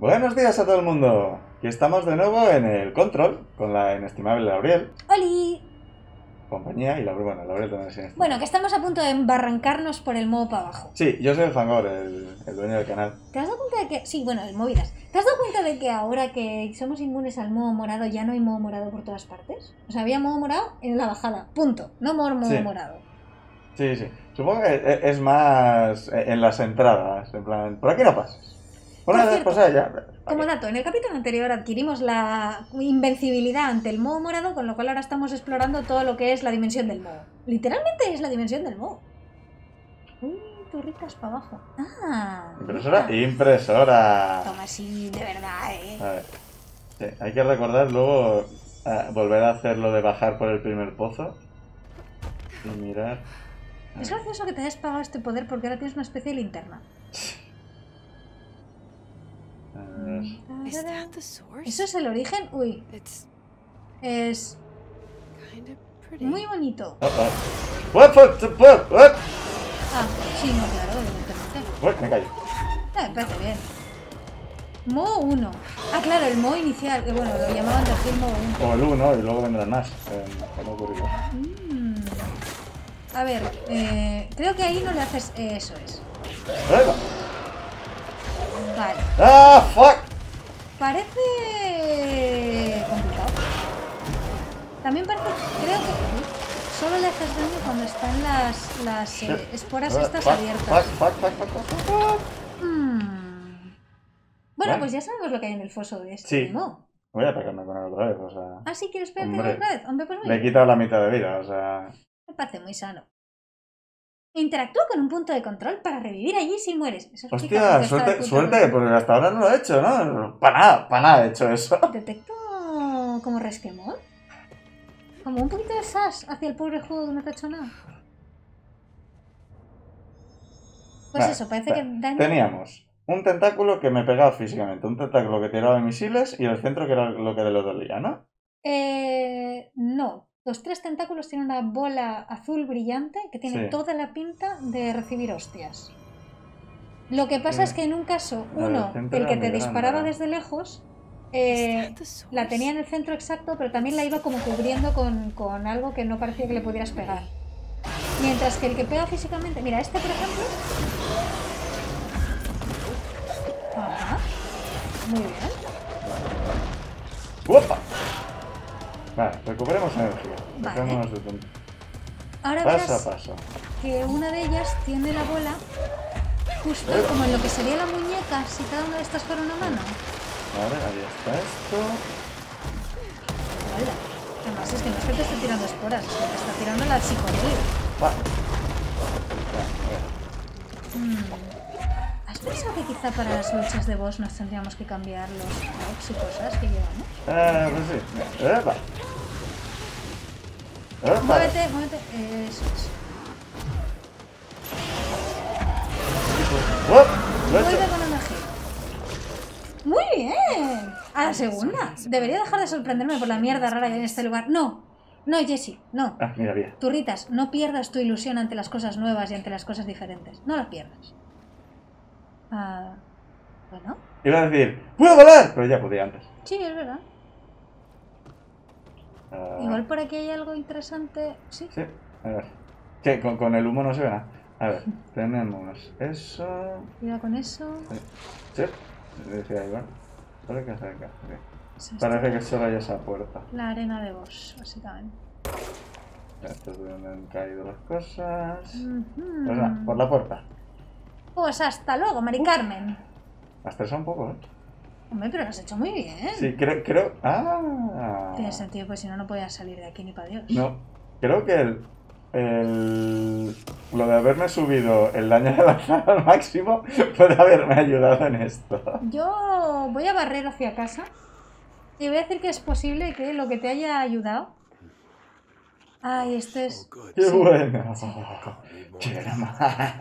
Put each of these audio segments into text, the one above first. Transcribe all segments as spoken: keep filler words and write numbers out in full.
Buenos días a todo el mundo. Aquí estamos de nuevo en el control con la inestimable Laurel. ¡Holi! Compañía y Laurel, bueno, Laurel también es inestimable. Bueno, que estamos a punto de embarrancarnos por el moho para abajo. Sí, yo soy el Fangor, el, el dueño del canal. ¿Te has dado cuenta de que...? Sí, bueno, el movidas. ¿Te has dado cuenta de que ahora que somos inmunes al moho morado ya no hay moho morado por todas partes? O sea, había moho morado en la bajada, punto. No more moho Sí. morado. Sí, sí. Supongo que es más en las entradas, en plan, por aquí no pases. Una vez cierto, pasada ya. Como dato, en el capítulo anterior adquirimos la invencibilidad ante el moho morado, con lo cual ahora estamos explorando todo lo que es la dimensión del moho. Literalmente es la dimensión del moho. Uy, turritas para abajo. Ah, Impresora, mira. impresora. Toma, sí, de verdad, eh. A ver. Sí, hay que recordar luego eh, volver a hacer lo de bajar por el primer pozo y mirar. Es gracioso que te hayas pagado este poder porque ahora tienes una especie de linterna. A ver. Is that the source? ¿Eso es el origen? Uy, It's es kind of pretty. muy bonito. Oh, oh. What, what, what, what? Ah, sí, no, claro, evidentemente. What, me callo. Ah, me parece bien. Mo uno. Ah, claro, el Mo inicial. Que bueno, lo llamaban de Mo uno. O el uno y luego vendrán más. Eh, que no ocurrió. Mm. A ver, eh, creo que ahí no le haces... eh, eso es. Venga. Vale. ¡Ah, fuck! Parece... complicado. También parece... Creo que... Solo le haces daño cuando están las, las eh, esporas estas Fuck, abiertas. Fuck, fuck, fuck, fuck, fuck, fuck. Mm. Bueno, ¿Vale? pues ya sabemos lo que hay en el foso de este Sí. Mo. Voy a pegarme con él otra vez, o sea. Ah, ¿sí quieres pegarte Hombre, otra vez? Hombre, pues muy Le he bien. quitado la mitad de vida, o sea. Me parece muy sano. Interactúa con un punto de control para revivir allí si mueres. Eso explica por qué Hostia, está el suerte, punto de suerte, control. porque hasta ahora no lo he hecho, ¿no? Para nada, para nada he hecho eso. Detecto como resquemor. Como un poquito de sass hacia el pobre juego que no te ha hecho nada. Pues Vale, eso, parece que daño... Teníamos un tentáculo que me pegaba físicamente, un tentáculo que tiraba misiles y el centro que era lo que le dolía, ¿no? Eh... No. Los tres tentáculos tienen una bola azul brillante que tiene Sí. toda la pinta de recibir hostias. Lo que pasa Sí. es que en un caso, La del uno, centro el que era te muy disparaba grande. desde lejos, Is eh, that the source? la tenía en el centro exacto, pero también la iba como cubriendo con, con algo que no parecía que le pudieras pegar. Mientras que el que pega físicamente... Mira, este por ejemplo... Ajá. Muy bien. ¡Opa! Vale, recuperemos energía. Vale. Dejémonos de tonto. Ahora Paso verás a paso. que una de ellas tiene la bola justo ¿Eh? como en lo que sería la muñeca si cada una de estas fuera una mano. Vale, ahí está esto. Hola. Además es que no es que te esté tirando esporas, es que te está tirando la psicodelia. Va. Mm. ¿Has pensado que quizá para las luchas de boss nos tendríamos que cambiar los props y cosas que llevamos? Eh, pues sí. Epa. Epa. Muévete, muévete. Eso es. Uop, lo he Vuelve hecho. con energía. ¡Muy bien! A la segunda. Debería dejar de sorprenderme por la mierda rara que hay en este lugar. No, no, Jessie, no. Ah, mira, bien. Turritas, no pierdas tu ilusión ante las cosas nuevas y ante las cosas diferentes. No la pierdas. Ah, bueno, Iba a decir, ¡puedo volar! Pero ya podía antes. sí, es verdad. Ah, Igual por aquí hay algo interesante. Sí. Sí, a ver. Que con, con el humo no se ve nada. A ver, tenemos eso. Cuidado con eso. Sí, decía igual. Solo que acerca. Sí. Eso es Parece que solo hay esa puerta. la arena de boss, básicamente. Esto es de donde han caído las cosas. Ujú. Pues nada, por la puerta. Pues hasta luego, Mari Carmen. Has estresado un poco, ¿eh? Hombre, pero lo has hecho muy bien. Sí, creo. creo ah. Tiene sentido, pues si no, no podías salir de aquí ni para Dios. No, creo que el, el, lo de haberme subido el daño de lanzar al máximo puede haberme ayudado en esto. Yo voy a barrer hacia casa y voy a decir que es posible que lo que te haya ayudado... Ay, este es... ¡Qué Sí. bueno! ¡Quiero más!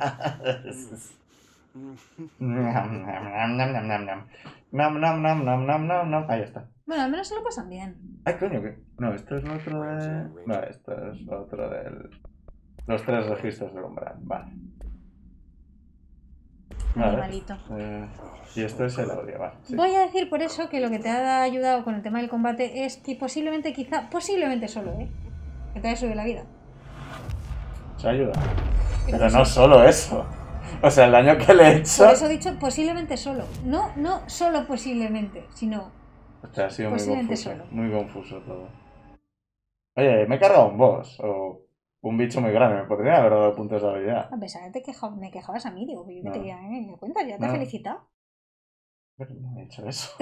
Nam, nam, nam, nam, nam, nam, nam. Nam, nam, nam, nam, nam, nam, nam. Ahí está. Bueno, al menos se lo pasan bien. Ay, coño, ¿qué? No, esto es lo otro de... No, esto es lo otro del... Los tres registros del umbral, vale. Muy Vale. malito. Eh, y esto es el audio, vale. Sí. Voy a decir por eso que lo que te ha ayudado con el tema del combate es que posiblemente, quizá, posiblemente solo, ¿eh? Que te haya subido la vida. Se ayuda. Que Pero te no sube- solo eso. O sea, el daño que le he hecho. Por eso he dicho posiblemente solo. No, no solo posiblemente, sino O sea, ha sido muy posiblemente confuso. solo. Muy confuso todo. Oye, me he cargado un boss. O un bicho muy grande. Me podría haber dado puntos de habilidad. a pesar de que te queja- me quejabas a mí, digo, yo que No. te quería, ¿eh? ¿Me cuentas? Ya te he No. felicitado. Pero no he hecho eso.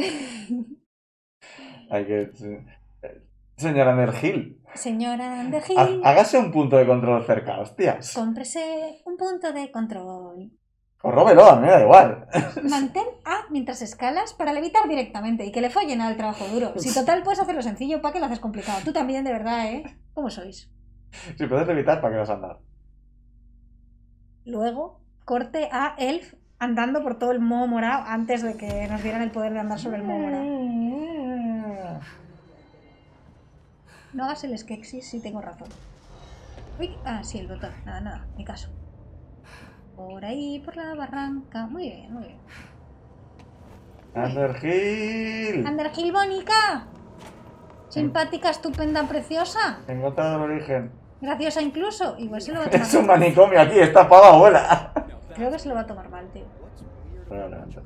Hay que. eh, Señora Nergil, Señora haz- Underhill, hágase un punto de control cerca, hostias. cómprese un punto de control. O róbelo, a mí me da igual. Mantén A mientras escalas para levitar directamente y que le follen al trabajo duro. Si total puedes hacerlo sencillo, ¿para qué lo haces complicado? Tú también, de verdad, ¿eh? ¿Cómo sois? Si puedes evitar, ¿para qué vas a andar? Luego, corte a Elf andando por todo el moho morado antes de que nos dieran el poder de andar sobre el moho morado. No hagas el Skeksis si tengo razón. Uy, ah, sí, el botón. Nada, nada, mi caso. Por ahí, por la barranca. Muy bien, muy bien. Nergil. Underhill Bonica. Simpática, estupenda, preciosa. He encontrado el origen. Graciosa incluso. Igual se lo va a tomar Es un mal. manicomio aquí, esta pava abuela. Creo que se lo va a tomar mal, tío. Probablemente.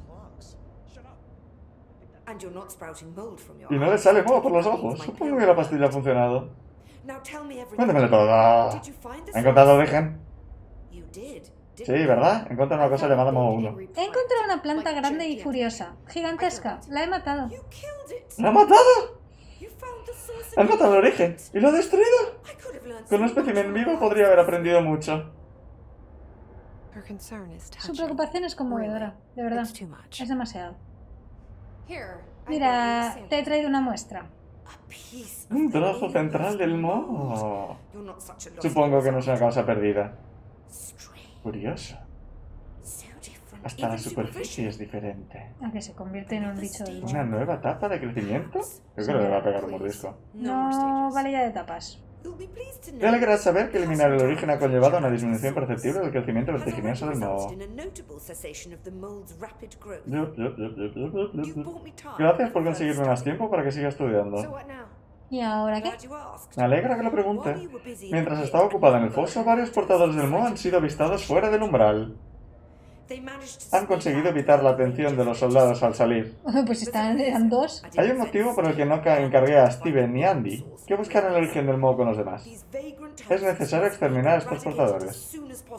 And you're not sprouting mold from your Y no le eyes. sale moho por los ojos. Supongo que la pastilla ha funcionado. Now tell me everything. Cuéntamelo todo. Did you find the ¿Ha encontrado el source? origen? You did. Sí, didn't you? ¿verdad? He encontrado una cosa llamada moho uno. He encontrado una planta grande y furiosa. Gigantesca. La he matado. You killed it. ¡La ha matado! You found the source ¡Ha and encontrado el origen! ¿Y lo ha destruido? I could have learned Con un so much espécimen from vivo her. podría haber aprendido mucho. Her concern is Su touching. preocupación es conmovedora, de verdad. It's too much. Es demasiado. Here, I Mira, brought te you he traído una muestra. a piece of Un the trozo inner central del mold. moho. You're not such a lost Supongo que no es una cause. causa perdida. Strange. Curioso. So different. Hasta la Even superficie es diferente. A que se convierte en un bicho del ¿Una moho. nueva etapa de crecimiento? Yo creo que le va a pegar un mordisco. No more No stages. vale ya de tapas. You'll be pleased to Te know alegrarás saber que that eliminar el some origen ha damage conllevado una to disminución the perceptible del crecimiento has already vertiginoso del moho. resulted in a notable cessation of the mold's rapid growth. Yup, yup, yup, yup, yup, yup, You yup. bought me time. Gracias por conseguirme más tiempo para que siga So estudiando. what now? ¿Y ahora qué? Glad you asked. Me alegra que lo While pregunte. you were busy Mientras in estaba the ocupada en el pit, foso, varios portadores del moho han sido avistados fuera del umbral. they managed to Han conseguido evitar la atención de los soldados al salir. Pues están, eran dos. Hay un motivo por el que no ca- encargué a Steven ni Andy que buscaran el origen del moho con los demás. Es necesario exterminar a estos portadores.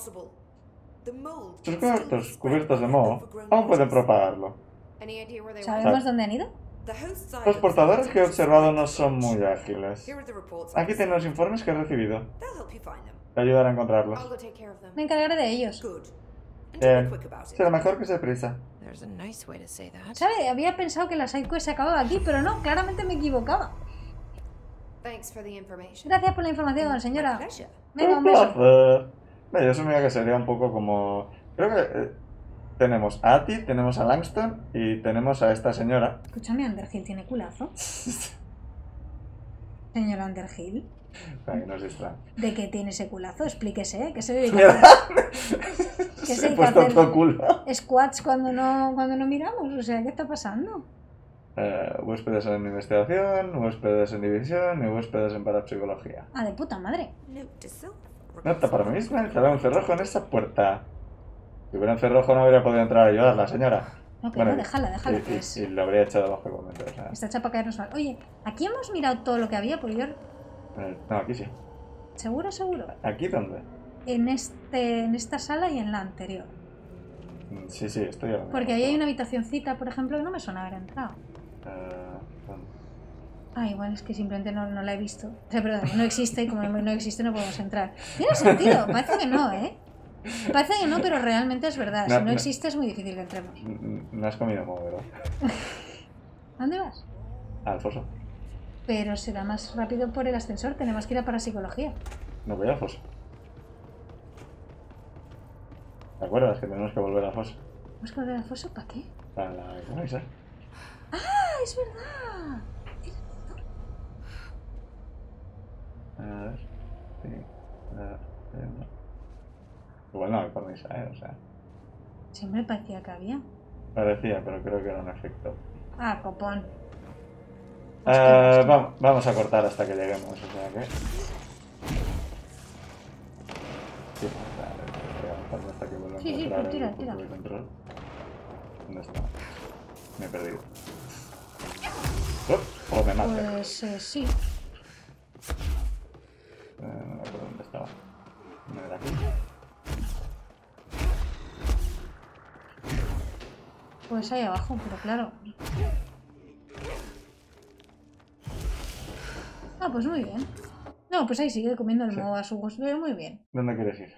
Sus cuerpos cubiertos de moho aún pueden propagarlo. Any idea where they went? ¿Sabemos dónde han ido? Los portadores que he observado no son muy ágiles. Aquí tienen los informes que he recibido. Te ayudaré a encontrarlos. I'll go take care of them. Me encargaré de ellos. Bien. Será mejor que se prisa. There's a nice way to say that. ¿Sabe? Había pensado que la sidequest se acababa aquí, pero no, claramente me equivocaba. Thanks for the information. Gracias por la información, señora. pleasure. Venga, un Un beso. placer. Ve, yo asumía que sería un poco como... Creo que eh, tenemos a Ati, tenemos a Langston y tenemos a esta señora. Escúchame, Underhill tiene culazo. Señor Underhill, Para que nos distraen. ¿de qué tiene ese culazo? Explíquese, ¿eh? ¿Qué se dedica a Mierda. hacer? ¿Qué se Se ha dedica a puesto hacer? otro culo. Squats cuando no, cuando no miramos, o sea, ¿qué está pasando? Eh, huéspedes en investigación, huéspedes en división y huéspedes en parapsicología. Ah, de puta madre. Nota para mí misma, instalar un cerrojo en esa puerta. Si hubiera un cerrojo no habría podido entrar a ayudarla, señora. No, que Bueno, no, déjala, déjala. Y, que y- es- y lo habría echado bajo el momento. O sea, Está hecha para caernos mal. Oye, aquí hemos mirado todo lo que había, porque yo... eh, no, aquí sí. Seguro, seguro. ¿Aquí dónde? En, este, en esta sala y en la anterior. Mm, Sí, sí, estoy ahora mismo. Porque ahí hay una habitacioncita, por ejemplo, que no me suena haber entrado. Eh, ¿dónde? Ah, igual es que simplemente no, no la he visto. O sea, perdón, no existe y como no, no existe no podemos entrar. Tiene sentido, parece que no, ¿eh? Parece que no, pero realmente es verdad. No, Si no no. existe es muy difícil que entremos. Mm, No has comido moho, ¿verdad? ¿A dónde vas? Al foso. Pero será más rápido por el ascensor, tenemos que ir a parapsicología. No voy al foso. ¿Te acuerdas que tenemos que volver al foso? ¿Vamos a volver al foso? ¿Para qué? Para la economía. ¡Ah, es verdad! A ver. Sí. A ver. eh, no. Igual no hay cornisa, ¿eh? O sea. Siempre parecía que había. Parecía, pero creo que era un efecto. Ah, copón. Eh, vamos, vamos a cortar hasta que lleguemos, o sea que... Sí, vale, voy a avanzar hasta que vuelva a Sí, sí, encontrar tira, el tira. punto de control. ¿Dónde está? Me he perdido. Oh, oh, me mata. Pues eh, sí. Eh, no me acuerdo dónde estaba. ¿No era aquí? Pues ahí abajo, pero claro. Ah, pues muy bien. No, pues ahí sigue comiendo el Sí. moho a su gusto. Muy bien. ¿Dónde quieres ir?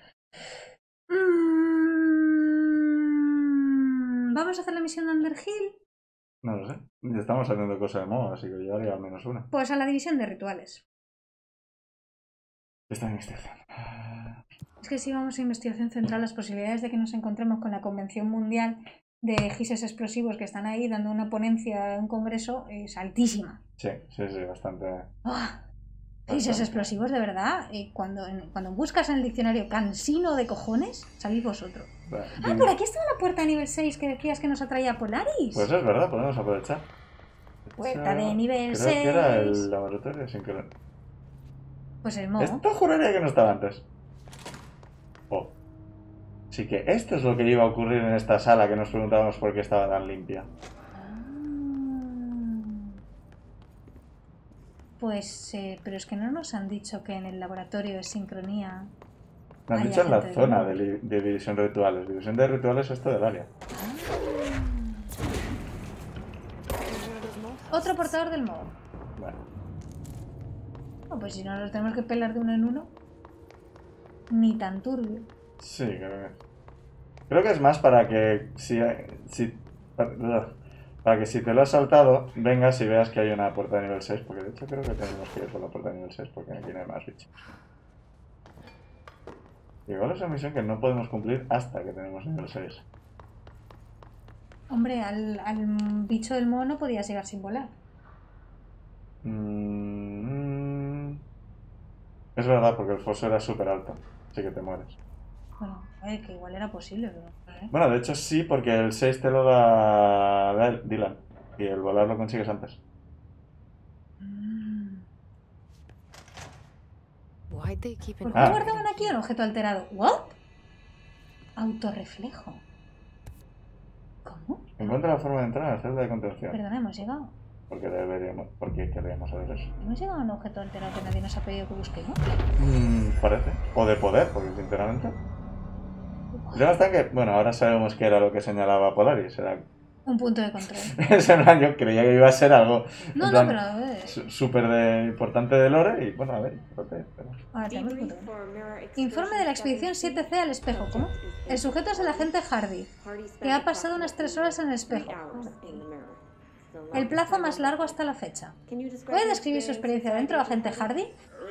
Mm, ¿Vamos a hacer la misión de Underhill? No lo sé. Ya estamos haciendo cosas de modo, así que yo haría al menos una. Pues a la división de rituales. Está en investigación. Es que si vamos a investigación central, las posibilidades de que nos encontremos con la Convención Mundial de Gises Explosivos que están ahí dando una ponencia en un congreso es altísima. Sí, sí, sí, bastante. ¡Ah! Gises explosivos, de verdad. Y cuando, en- cuando buscas en el diccionario cansino de cojones, salís vosotros. Ah, por aquí estaba la puerta de nivel seis que decías que nos atraía Polaris. Pues es verdad, podemos aprovechar. Puerta de nivel Creo que era seis. el laboratorio sin querer. Pues el moho. Esto juraría que no estaba antes. Oh. Sí que esto es lo que iba a ocurrir en esta sala que nos preguntábamos por qué estaba tan limpia. Ah. Pues, eh, pero es que no nos han dicho que en el laboratorio de sincronía. Me han Hay dicho en la agente de zona moho. de, li- de división de rituales. División de rituales esto del área. Otro portador del moho. Bueno. Oh, pues si no los tenemos que pelar de uno en uno. Ni tan turbio. Sí, creo que... Creo que es más para que si... si para, para que si te lo has saltado, vengas y veas que hay una puerta de nivel seis. Porque de hecho creo que tenemos que ir por la puerta de nivel seis porque aquí no hay más bichos. Igual es una misión que no podemos cumplir hasta que tenemos nivel seis. Hombre, al, al bicho del moho no podías llegar sin volar. Mm, es verdad, porque el foso era súper alto. Así que te mueres. Bueno, eh, que igual era posible, pero... ¿eh? Bueno, de hecho sí, porque el seis te lo da da Dylan. Y el volar lo consigues antes. Mm. Why'd they keep ¿Por an qué Ah. guardaban aquí un objeto alterado? ¿What? Autorreflejo. ¿Cómo? Encuentra la forma de entrar a la celda de contención. Perdona, hemos llegado. Porque deberíamos, porque querríamos saber eso. ¿Hemos llegado a un objeto alterado que nadie nos ha pedido que busquemos? Mm, parece. O de poder, porque sinceramente. El tema está en que, bueno, ahora sabemos que era lo que señalaba Polaris. Era... Un punto de control. Ese plan yo creía que iba a ser algo No, en no, plan, pero a ver. su- súper de, importante de Lore. Y bueno, a ver, espérate, espera. Ahora tenemos punto de control. Informe de la expedición siete C al espejo. ¿Cómo? El sujeto es el agente Hardy, que ha pasado unas tres horas en el espejo. El plazo más largo hasta la fecha. ¿Puede describir su experiencia dentro, agente Hardy?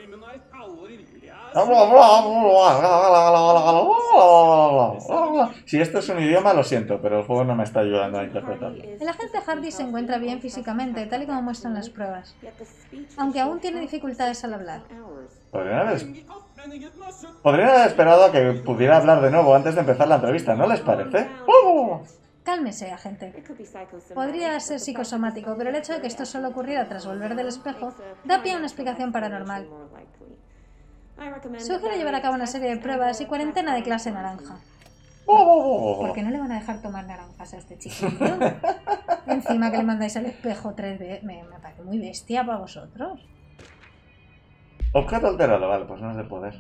Si esto es un idioma, lo siento, pero el juego no me está ayudando a interpretarlo. El agente Hardy se encuentra bien físicamente, tal y como muestran las pruebas, aunque aún tiene dificultades al hablar. Podrían haber, podrían haber esperado a que pudiera hablar de nuevo antes de empezar la entrevista, ¿no les parece? ¡Oh! Cálmese, agente. Podría ser psicosomático, pero el hecho de que esto solo ocurriera tras volver del espejo da pie a una explicación paranormal. Sugiero llevar a cabo una serie de pruebas y cuarentena de clase naranja. ¡Oh! ¿Por qué no le van a dejar tomar naranjas a este chiquillo? Encima que le mandáis al espejo tres veces. Me, me parece muy bestia para vosotros. Objeto alterado, vale, pues no es de poder.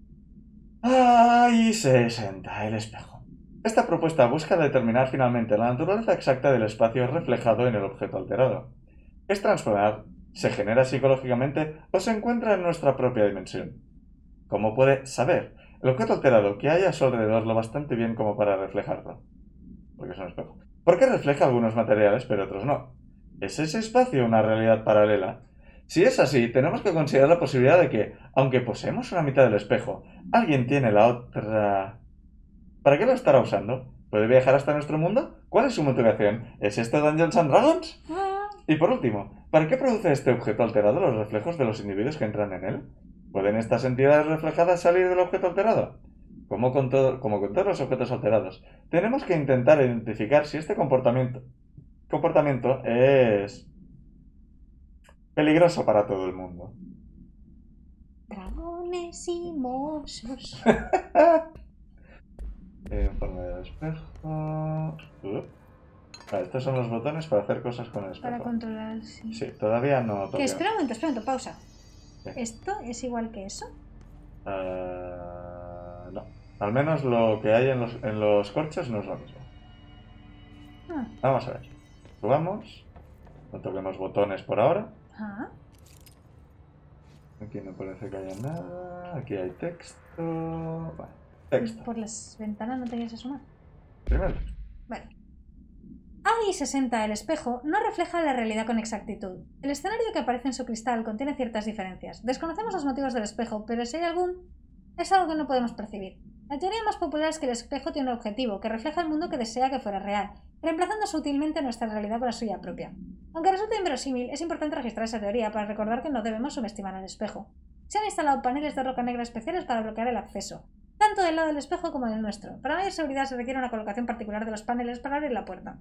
Ahí se senta el espejo. Esta propuesta busca determinar finalmente la naturaleza exacta del espacio reflejado en el objeto alterado. ¿Es transformar? ¿Se genera psicológicamente o se encuentra en nuestra propia dimensión? ¿Cómo puede saber el objeto alterado que hay a su alrededor lo bastante bien como para reflejarlo? Porque es un espejo. ¿Por qué refleja algunos materiales pero otros no? ¿Es ese espacio una realidad paralela? Si es así, tenemos que considerar la posibilidad de que, aunque poseemos una mitad del espejo, alguien tiene la otra... ¿Para qué lo estará usando? ¿Puede viajar hasta nuestro mundo? ¿Cuál es su motivación? ¿Es esto Dungeons and Dragons? Y por último, ¿para qué produce este objeto alterado los reflejos de los individuos que entran en él? ¿Pueden estas entidades reflejadas salir del objeto alterado? como con, todo, como con todos los objetos alterados, tenemos que intentar identificar si este comportamiento, comportamiento es peligroso para todo el mundo. Dragones y mosos. Informe del espejo. Uh. Vale, estos son los botones para hacer cosas con el espejo. Para controlar, sí. Sí, todavía no Que toqué. espera un momento, espera un momento, pausa. ¿Qué? ¿Esto es igual que eso? Uh, no. Al menos lo que hay en los, en los corchos no es lo mismo. Ah. Vamos a ver. Subamos. No toquemos botones por ahora. Ah. Aquí no parece que haya nada. Aquí hay texto. Vale. Texto. Por las ventanas no te quieres asomar. Primero. Vale. A I sesenta, el espejo, no refleja la realidad con exactitud. El escenario que aparece en su cristal contiene ciertas diferencias. Desconocemos los motivos del espejo, pero si hay algún, es algo que no podemos percibir. La teoría más popular es que el espejo tiene un objetivo, que refleja el mundo que desea que fuera real, reemplazando sutilmente nuestra realidad por la suya propia. Aunque resulte inverosímil, es importante registrar esa teoría para recordar que no debemos subestimar al espejo. Se han instalado paneles de roca negra especiales para bloquear el acceso, tanto del lado del espejo como del nuestro. Para mayor seguridad se requiere una colocación particular de los paneles para abrir la puerta.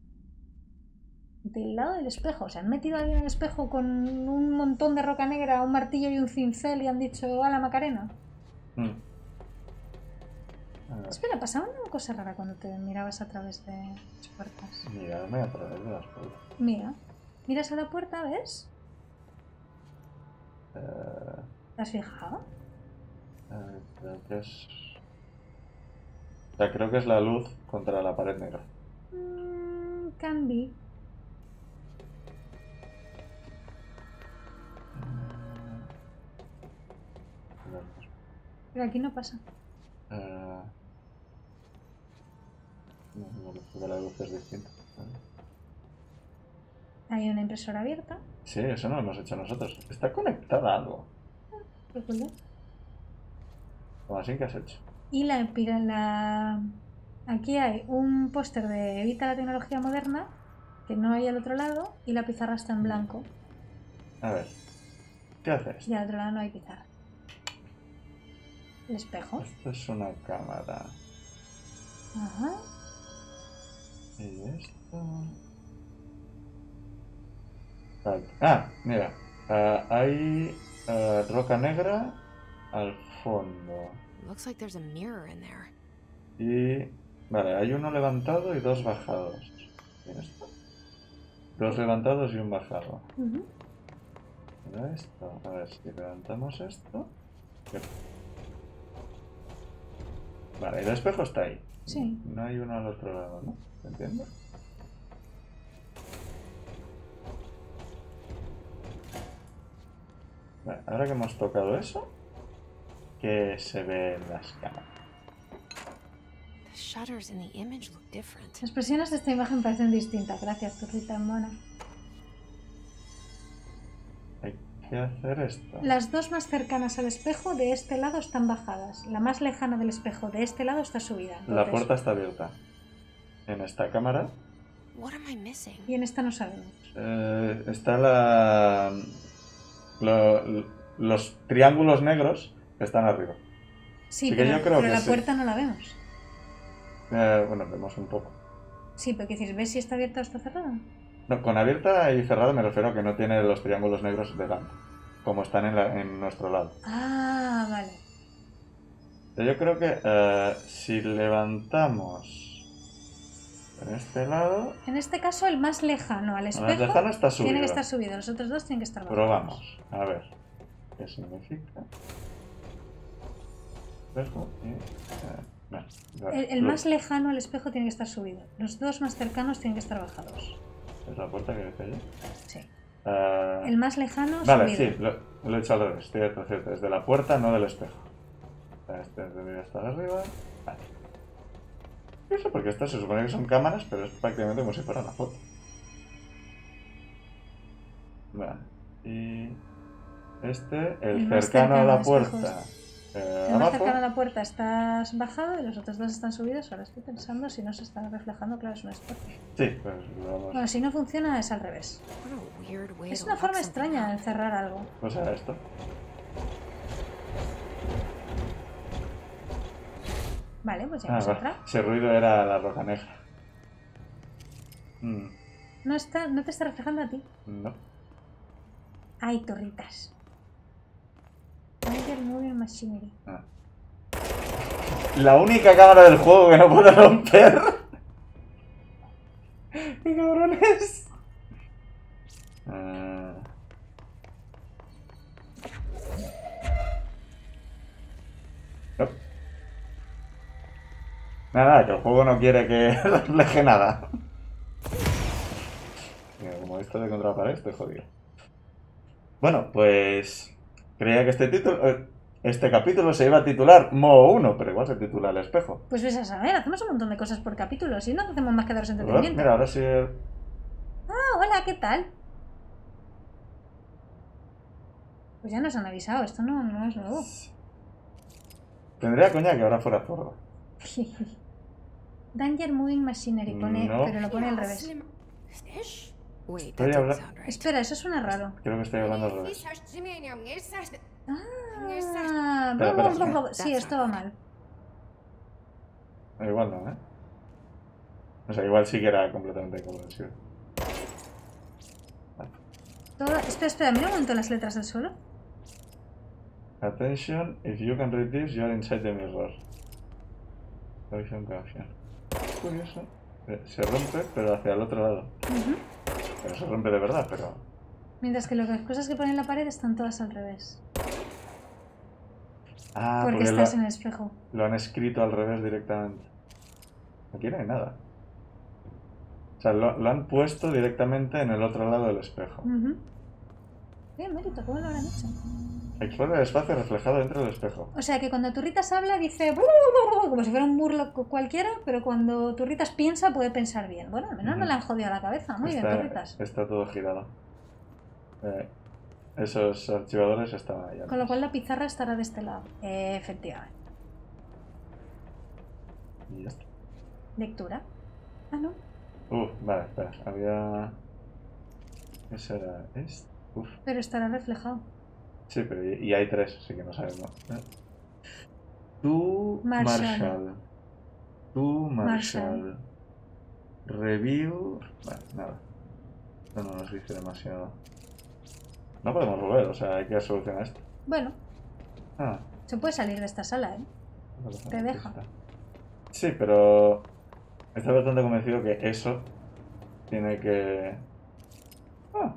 Del lado del espejo, se han metido alguien en el espejo con un montón de roca negra, un martillo y un cincel y han dicho a la Macarena. Mm. A ver, Espera, pasaba una cosa rara cuando te mirabas a través de las puertas. mirarme a través de las puertas. Mira, miras a la puerta, ¿ves? Eh, ¿Te has fijado? eh, creo que es. O sea, creo que es la luz contra la pared negra. Mm, can be. Pero aquí no pasa. Eh, no, no, porque la luz es distinta. Hay una impresora abierta. Sí, eso no lo hemos hecho nosotros. Está conectada a algo. Qué culo. Como así que has hecho. Y la, pira- la... aquí hay un póster de Evita la tecnología moderna, que no hay al otro lado, y la pizarra está en blanco. A ver. ¿Qué haces? Y al otro lado no hay pizarra. El espejo. Esto es una cámara. Ajá. Y esto. Vale. Ah, mira. Ah, hay ah, roca negra al fondo. Looks like there's a mirror in there. Y. Vale, hay uno levantado y dos bajados. ¿Ven esto? Dos levantados y un bajado. Ujú. Mira esto. A ver si levantamos esto. Yep. Vale, el espejo está ahí. Sí. No hay uno al otro lado, ¿no? ¿Se entiende? Vale, ahora que hemos tocado eso, ¿qué se ve en las cámaras? The shutters in the image look different. Las expresiones de esta imagen parecen distintas. Gracias, turrita mona. Hay que hacer esto. Las dos más cercanas al espejo de este lado están bajadas. La más lejana del espejo de este lado está subida. La Entonces- puerta está abierta. En esta cámara What am I missing? Y en esta no sabemos. eh, está la... lo- los triángulos negros que están arriba. Sí, Sí que pero, yo creo pero que la sí. puerta no la vemos. Eh, bueno, vemos un poco. Sí, pero ¿qué dices? ¿Ves si está abierta o está cerrada? No, con abierta y cerrada me refiero a que no tiene los triángulos negros delante, como están en, la- en nuestro lado. Ah, vale. Yo creo que eh, si levantamos en este lado, En este caso, el más lejano al el espejo más lejano está subido. tiene que estar subido. Los otros dos tienen que estar bajados. Probamos, a ver qué significa. Espejo y, eh, bueno, vale, El, el luz. más lejano al espejo tiene que estar subido. Los dos más cercanos tienen que estar bajados. ¿Es la puerta que decía yo? Sí. Eh, El más lejano Vale, subido. sí, lo, lo he hecho al revés, cierto, cierto. Desde la puerta, no del espejo. Este debería estar arriba. Vale. Eso porque estas se supone que son cámaras, pero es prácticamente como si fuera una foto. Vale. Y este, el, El más cercano a cercano la al espejo puerta. eh, El más abajo. cercano a la puerta estás bajado y los otros dos están subidos. Ahora estoy pensando si no se están reflejando. Claro, es un espejo. Sí, pues vamos. Bueno, si no funciona es al revés. What a weird way Es to una lock forma something extraña de up. encerrar algo. Pues a esto. Vale, pues ya Ah, hemos vale. entrado. Ese ruido era la roca negra. Mm, No, está, no te está reflejando a ti. no. Hay torritas. Tiger Moving Machinery. Ah. La única cámara del juego que no puedo romper. ¡Qué cabrones! Ah. No. Nada, nada, que el juego no quiere que refleje nada. Mira, como esto de contra la pared, estoy jodido. Bueno, pues... Creía que este título... eh, Este capítulo se iba a titular Mo uno, pero igual se titula El espejo. Pues ves a saber, hacemos un montón de cosas por capítulos y no hacemos más que daros Oh, entretenimiento. mira, ahora sí... Ah, hola, ¿qué tal? Pues ya nos han avisado, esto no, no es nuevo. Tendría coña que ahora fuera zorro. Danger Moving Machinery, pone, No. pero lo pone al revés. Slim- Fish? Wait, Estoy that doesn't habla- sound right. Espera, eso suena raro. Creo que estoy hablando al revés. Ah, Espera, bla, espera, bla, bla, bla. Sí, That's esto not va mal. Igual no, ¿eh? O sea, igual sí que era completamente comprensible. Todo- Espera, espera, mira un momento las letras del suelo. Attention, if you can read this, you are inside the mirror. Caption, caption. Curioso. Eh, Se rompe, pero hacia el otro lado. Ujú. Pero se rompe de verdad, pero... Mientras que las cosas que ponen en la pared están todas al revés. Ah, porque porque estás lo, en el espejo. lo han escrito al revés directamente. Aquí no hay nada. O sea, lo, lo han puesto directamente en el otro lado del espejo. Ujú. Bien, mérito, ¿cómo lo habrán hecho? Explora el espacio reflejado dentro del espejo. O sea que cuando Turritas habla dice como si fuera un murloc cualquiera, pero cuando Turritas piensa puede pensar bien. Bueno, al menos no le han jodido la cabeza. Muy bien, está, Turritas. está todo girado. Eh, esos archivadores están ahí. Con lo cual la pizarra estará de este lado. Eh, efectivamente. Y ya está. Lectura. Ah, no. Uh, vale, espera. Había... ¿Qué será? ¿Es? Uf. Pero estará reflejado. Sí, pero y, y hay tres, así que no sabemos. ¿Eh? Tú, Marshall. Marshall. Tú, Marshall. Marshall. Review... Vale, nada. No, no nos dice demasiado. No podemos volver, o sea, hay que solucionar esto. Bueno, Ah, se puede salir de esta sala, ¿eh? vale, Te vale, deja. aquí está. Sí, pero... Estoy bastante convencido que eso tiene que... Ah.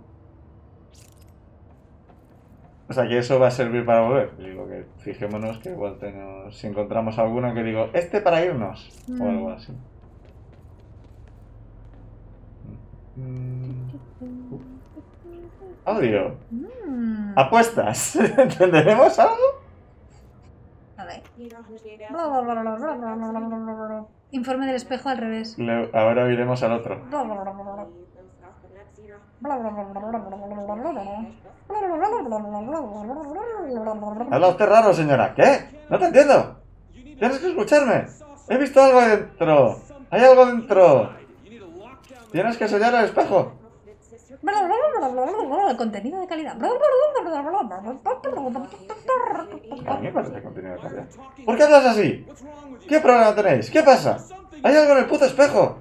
O sea, que eso va a servir para volver. Digo que fijémonos que igual tenemos... Si encontramos alguna que digo, este para irnos. Mm. O algo así. Mm. Audio. Mm. Apuestas. ¿Entenderemos algo? A ver. Informe del espejo al revés. Le- ahora oiremos al otro. Habla usted raro, señora. ¿Qué? No te entiendo. Tienes que escucharme. He visto algo dentro. Hay algo dentro. Tienes que sellar el espejo. Contenido de calidad. A mí me parece contenido de calidad. ¿Por qué hablas así? ¿Qué problema tenéis? ¿Qué pasa? Hay algo en el puto espejo.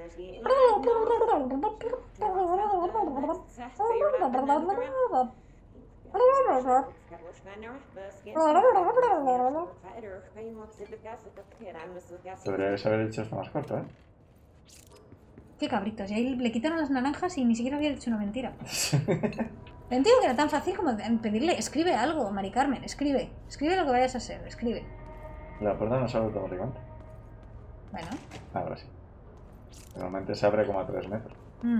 Deberíais haber dicho esto más corto, ¿eh? Qué cabritos. Y ahí le quitaron las naranjas y ni siquiera había dicho una mentira. Le digo que era tan fácil como pedirle, escribe algo, Mari Carmen, escribe. Escribe lo que vayas a hacer, escribe. La puerta no se abre automáticamente. Bueno. Ahora sí. Normalmente se abre como a tres metros.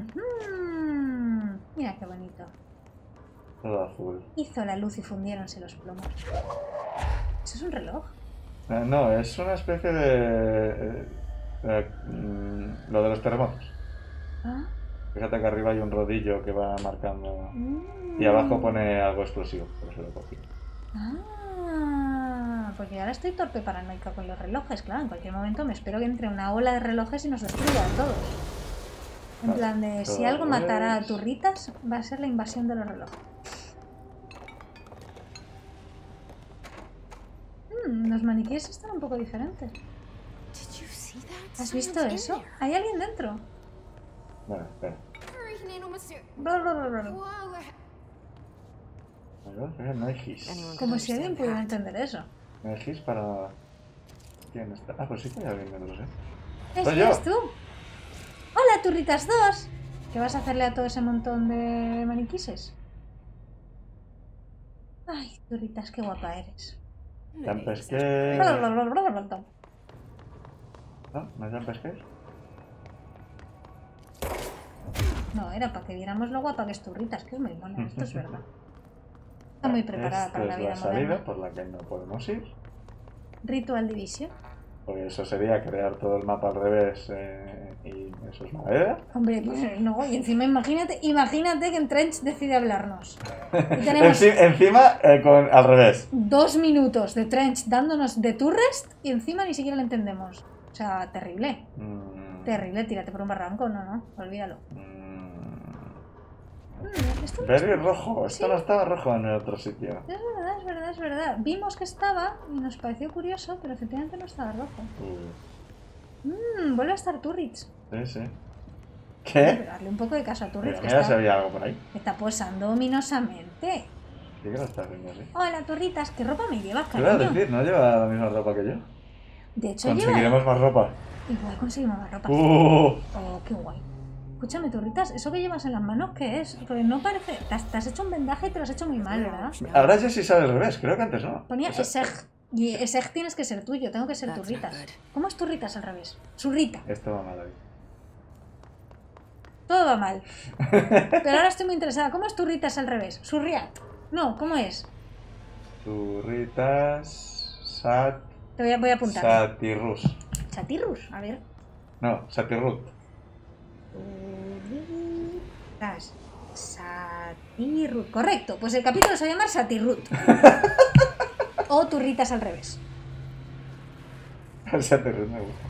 Ujú. Mira qué bonito. Todo azul. Hizo la luz y fundiéronse los plomos. ¿Eso es un reloj? Eh, no, es una especie de... eh, eh, mm, lo de los terremotos. Ah. Fíjate que arriba hay un rodillo que va marcando... Mm. Y abajo pone algo explosivo, por eso lo cogí. Ah, porque ahora estoy torpe paranoica con los relojes, claro. En cualquier momento me espero que entre una ola de relojes y nos destruya a todos. En Vale, plan de, si todo algo matará a es- turritas, va a ser la invasión de los relojes. Mm, los maniquíes están un poco diferentes. See that? ¿Has visto Someone's in eso? there. Hay alguien dentro. Bueno, espera. Bla, Blah, bla, bla, bla. A ver, no hay gis. Anyone Como could si alguien understand pudiera that. entender eso. No hay gis para... ¿Quién está? Ah, pues sí que hay alguien dentro, ¿sí? ¿Ese Soy yo. eres tú? Hola, turritas dos. ¿Qué vas a hacerle a todo ese montón de maniquises? Ay, turritas, qué guapa eres. Tan Nice. pesqué... Bla, bla, bla, bla, bla, bla. ¿No? ¿No es tan pesqué? No, era para que viéramos lo guapa que es turritas, que es muy mona, esto es verdad. Está muy preparada Esta para la es vida la salida moderna. por la que no podemos ir. Ritual Division. Porque eso sería crear todo el mapa al revés eh, y eso es madera. Hombre, pues no, y encima imagínate, imagínate que en Trench decide hablarnos. Y tenemos Enci- encima, eh, con, al revés. dos minutos de Trench dándonos de Turrest y encima ni siquiera lo entendemos. O sea, terrible. Mm, Terrible, tírate por un barranco, no, no, olvídalo. mm. Mm, esto no Verde y rojo. Esto Sí. no estaba rojo en el otro sitio. Es verdad, es verdad, es verdad. Vimos que estaba y nos pareció curioso, pero efectivamente no estaba rojo. Uh, Mmm, vuelve a estar Turrits. sí, sí. Pero ¿Qué? darle un poco de caso a Turrits, Mira, que mira si está, había algo por ahí. está posando ominosamente. ¿Qué que lo estás viendo así? Hola, Turritas, ¿qué ropa me llevas, ¿Qué iba a cariño? decir? ¿No lleva la misma ropa que yo? De hecho, lleva... Conseguiremos más ropa. Igual conseguimos más ropa. Uh, Oh, qué guay. Escúchame, Turritas, ¿eso que llevas en las manos qué es? Porque no parece... Te has, te has hecho un vendaje y te lo has hecho muy mal, ¿verdad? ahora ya sí sale al revés. Creo que antes no. Ponía O sea, Eseg. Y Eseg tienes que ser tuyo, tengo que ser That's Turritas. not good. ¿Cómo es Turritas al revés? Surrita. Esto va mal ahí. Todo va mal. Pero ahora estoy muy interesada. ¿Cómo es Turritas al revés? Surriat. No, ¿cómo es? Turritas... Sat... Te voy a, voy a apuntar. Satirrus. Satirrus, a ver. No, Satirrut. Turritas. Satirrut. Correcto, pues el capítulo se va a llamar Satirrut. O Turritas al revés. Satirrut me gusta.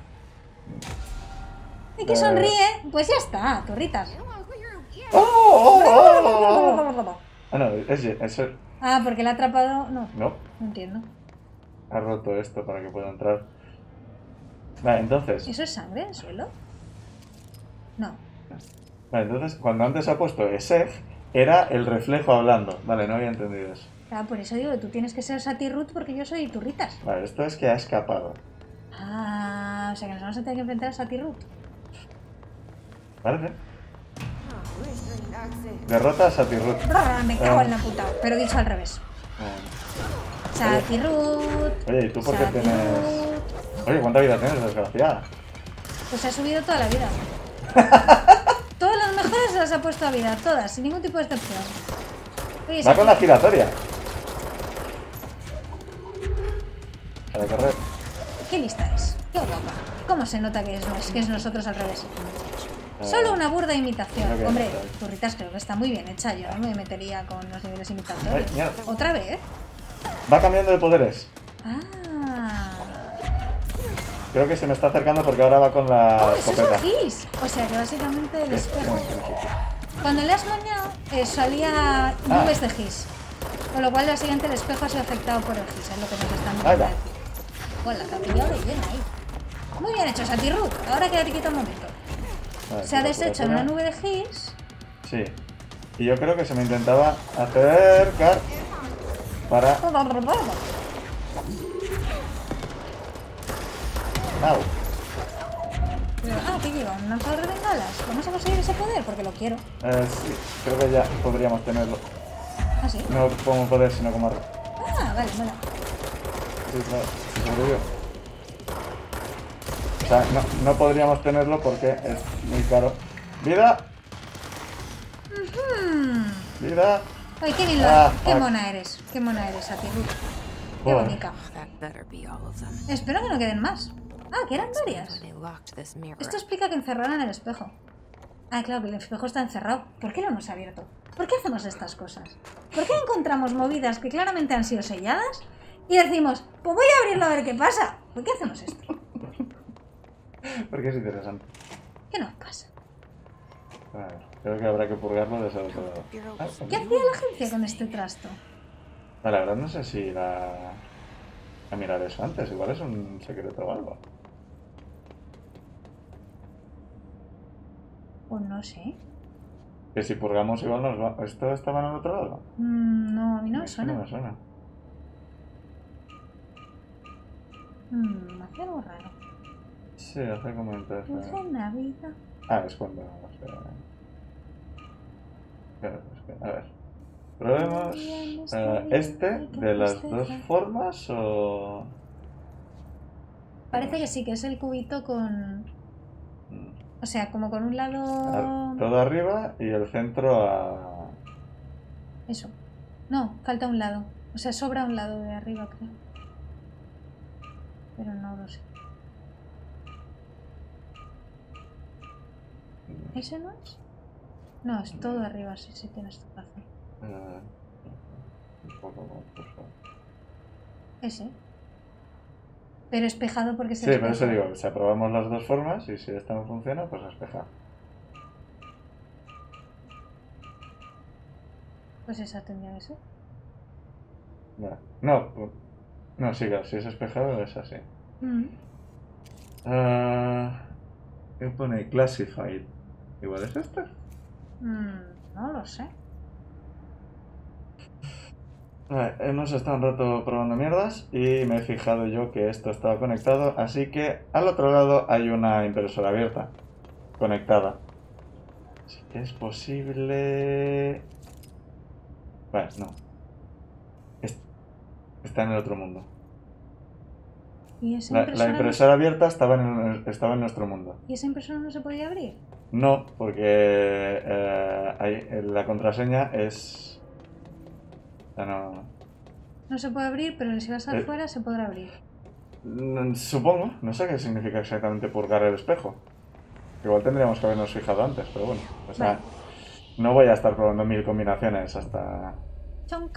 Y que sonríe, pues ya está, Turritas. ¡Oh! ¡Oh! ¡Oh! ¡Oh! Ah, no, es es el... Ah, porque le ha atrapado. No, No, no entiendo. ha roto esto para que pueda entrar. Vale, entonces... ¿Eso es sangre en el suelo? No. Vale, entonces, cuando antes ha puesto Eseg, era el reflejo hablando. Vale, no había entendido eso. Claro, por eso digo que tú tienes que ser Satirrut porque yo soy Turritas. Vale, esto es que ha escapado. Ah, o sea que nos vamos a tener que enfrentar a Satirrut. ¿Vale? Derrota a Satirrut. Brr, Me cago Ah. en la puta. Pero dicho al revés. Eh, Satirrut. Oye, ¿y tú por qué Satirrut. tienes...? Oye, ¿cuánta vida tienes, desgraciada? Pues se ha subido toda la vida. Todas las mejores las ha puesto a vida, todas, sin ningún tipo de excepción. Oye, Va Sati- con la giratoria. Para correr. qué lista es. Qué guapa. ¿Cómo se nota que es, nos- que es nosotros al revés? Eh, Solo una burda imitación. creo que Hombre, no está. Turritas creo que está muy bien hecha. Yo no me metería con los niveles Ay, imitatorios. mierda. ¿Otra vez? Va cambiando de poderes. Ah. Creo que se me está acercando porque ahora va con la Oh, eso es escopeta. un gis. O sea que básicamente el Sí, espejo. sí, sí, sí. Cuando le has moñado, eh, salía Ah. nubes de gis. Con lo cual, básicamente, el espejo ha sido afectado por el gis. Es lo que nos están Ahí diciendo. va. Hola, te ha pillado de lleno ahí. Muy bien hecho, Satirrut. Ahora quédate quieto un momento. Vale, Se ha por la deshecho en una curatura. nube de gis. Sí. Y yo creo que se me intentaba acercar para... Au. Pero, ah, ¿qué lleva? ¿Un lanzador de bengalas? ¿Vamos a conseguir ese poder? Porque lo quiero. Eh, sí, creo que ya podríamos tenerlo. Ah, sí. No como poder, sino como arma. Ah, vale, mola. Sí, claro, sí, sobrevivió. O sea, no, no podríamos tenerlo porque es muy caro. ¡Vida! Hmm. ¡Vida! Ay, qué bien lo Ah, Qué fuck. mona eres. Qué mona eres, Satirrut. Qué Joder. bonita. That better be all of them. Espero que no queden más. Ah, que eran varias. They locked this mirror. Esto explica que encerraron el espejo. Ah, claro, que el espejo está encerrado. ¿Por qué lo hemos abierto? ¿Por qué hacemos estas cosas? ¿Por qué encontramos movidas que claramente han sido selladas y decimos, pues voy a abrirlo a ver qué pasa? ¿Por qué hacemos esto? Porque es interesante. ¿Qué nos pasa? A ver, creo que habrá que purgarlo desde el otro lado. Ah, ¿Qué hacía la agencia con este trasto? no, la verdad no sé si la... a mirar eso antes. Igual es un secreto o algo. Pues no sé. Que si purgamos igual nos va... ¿Esto estaba en el otro lado? Mm, no, a mí no me Es que no suena. me suena. Mm, me hace algo raro. Sí, hace como entonces... Dulce Navidad. Ah, es cuando... O sea... Claro, es que... A ver. Probemos... eh, ¿Este de las dos formas o...? Parece que sí, que es el cubito con... Mm. O sea, como con un A- lado... Todo arriba y el centro a... Eso. No, falta un lado. O sea, sobra un lado de arriba, creo. Pero no lo sé. ¿Ese no es? No, es todo arriba, sí, sí, tienes tu razón. eh, un poco más, por favor. Ese. Pero espejado porque se Sí, por eso despeja. digo, si aprobamos las dos formas y si esta no funciona, pues espejar. Pues esa tendría que ser. No, no, pu- no, sí, claro, si es espejado es así. Mm. Ah, ¿qué pone? Classified. ¿Igual es este? Mm, no lo sé. Vale, hemos estado un rato probando mierdas y me he fijado yo que esto estaba conectado, así que al otro lado hay una impresora abierta, conectada. Así que es posible... Vale, no. Es- Está en el otro mundo. ¿Y esa La, impresora, la no impresora abierta estaba en, el- estaba en nuestro mundo. se... ¿Y esa impresora no se podía abrir? No, porque eh, hay- la contraseña es... Ah, no. No se puede abrir, pero si vas Eh. afuera se podrá abrir. Mm, Supongo, no sé qué significa exactamente purgar el espejo. Igual tendríamos que habernos fijado antes, pero bueno. O sea, Vale. no voy a estar probando mil combinaciones hasta... Chonk.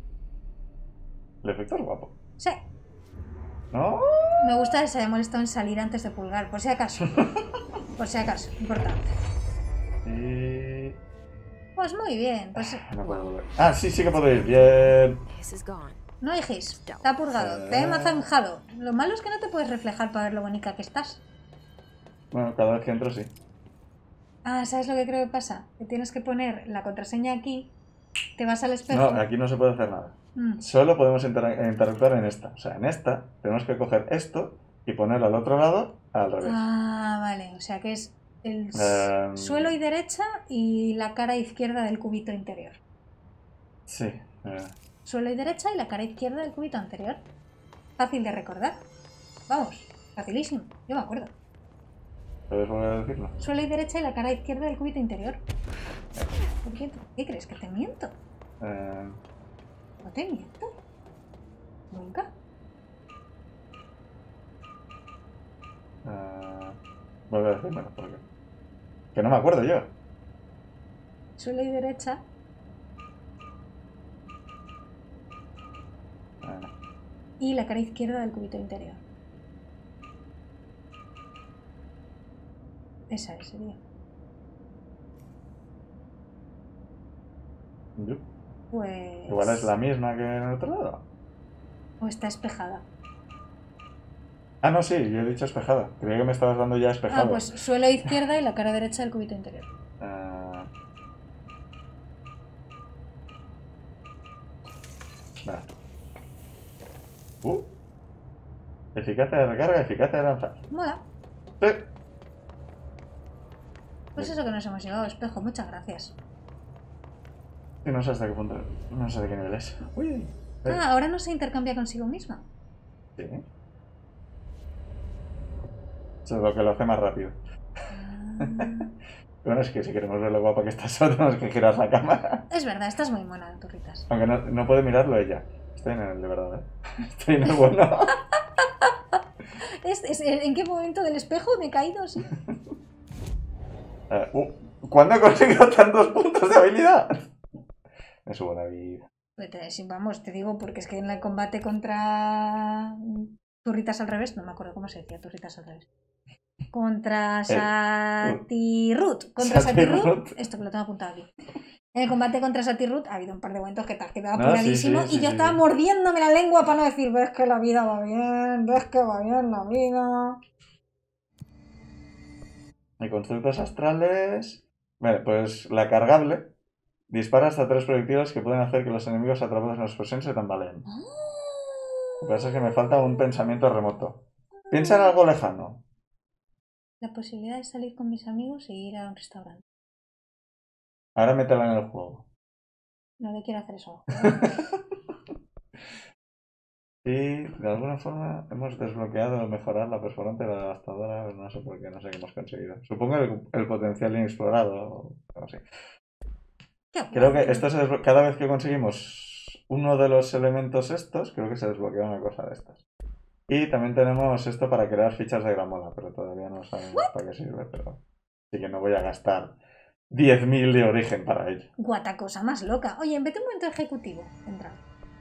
El efecto es guapo. Sí. ¿No? Me gusta que se haya molestado en salir antes de pulgar, por si acaso. Por si acaso, importante. Y... Pues muy bien, pues No puedo volver. Ah, sí, sí que puedo ir. Bien. His is gone. no hay gis, está purgado, te he mazanjado. Lo malo es que no te puedes reflejar para ver lo bonita que estás. Bueno, cada vez que entro sí. Ah, ¿sabes lo que creo que pasa? Que tienes que poner la contraseña aquí, te vas al No, espejo. aquí no se puede hacer nada. Mm. Solo podemos intera- interactuar en esta. O sea, en esta tenemos que coger esto y ponerlo al otro lado al revés. Ah, vale, o sea que es el s- Em. suelo y derecha y la cara izquierda del cubito interior. Sí. eh, Suelo y derecha y la cara izquierda del cubito anterior. Fácil de recordar. Vamos, facilísimo, yo me acuerdo. ¿Puedes volver a decirlo? Suelo y derecha y la cara izquierda del cubito interior. ¿Por qué, ¿Qué crees? ¿Que te miento? Eh, No te miento. Nunca. eh, vuelve a decírmelo, porque... Que no me acuerdo yo. Suelo y derecha. Eh, Y la cara izquierda del cubito interior. Esa es, sería. yo- Pues... Igual es la misma que en el otro lado. O está espejada. Ah, no, sí, yo he dicho espejada. Creía que me estabas dando ya espejado. Ah, pues suelo izquierda y la cara derecha del cubito interior. Eh, Vale. Uh. Eficacia de recarga, eficacia de lanzar. Mola. Sí. Pues eso que nos hemos llevado, espejo. Muchas gracias. Y no sé hasta qué punto. No sé de qué nivel es. Uy. Eh, Ah, ahora no se intercambia consigo misma. Sí. Eso es lo que lo hace más rápido. Ah, Bueno, es que si queremos ver lo guapa que está solo, tenemos que girar la cámara. es verdad, estás muy mona, turritas. Aunque no, no puede mirarlo ella. Estoy en el de verdad, ¿eh? Estoy en el bueno. Es- es- ¿En qué momento del espejo me he caído? Sí. Eh, uh, ¿Cuándo he conseguido tantos puntos de habilidad? Me subo la vida. Pues te- sí, vamos, te digo, porque es que en el combate contra turritas al revés, no me acuerdo cómo se decía, turritas al revés. Contra Satirut. Contra Satirut. Satirut. Esto que lo tengo apuntado aquí. En el combate contra Satirut ha habido un par de momentos que te has quedado No, apuradísimo sí, sí, y sí, yo sí, estaba sí. mordiéndome la lengua para no decir, ves que la vida va bien, ves que va bien la vida. Hay constructos astrales. Vale, pues la cargable dispara hasta tres proyectiles que pueden hacer que los enemigos atrapados en la explosión se tambaleen. Lo que pasa es que me falta un pensamiento remoto. Piensa en algo lejano. La posibilidad de salir con mis amigos y ir a un restaurante. Ahora métela en el juego. No le quiero hacer eso. Y de alguna forma hemos desbloqueado o mejorado la performance de la adaptadora, pero no sé por qué, no sé qué hemos conseguido. Supongo el, el potencial inexplorado o algo así. Qué Creo guay. que esto se desblo- cada vez que conseguimos uno de los elementos estos, creo que se desbloquea una cosa de estas. Y también tenemos esto para crear fichas de gramola, pero todavía no sabemos para qué sirve, pero así que no voy a gastar diez mil de origen para ello. Guata cosa más loca. Oye, vete un momento ejecutivo central.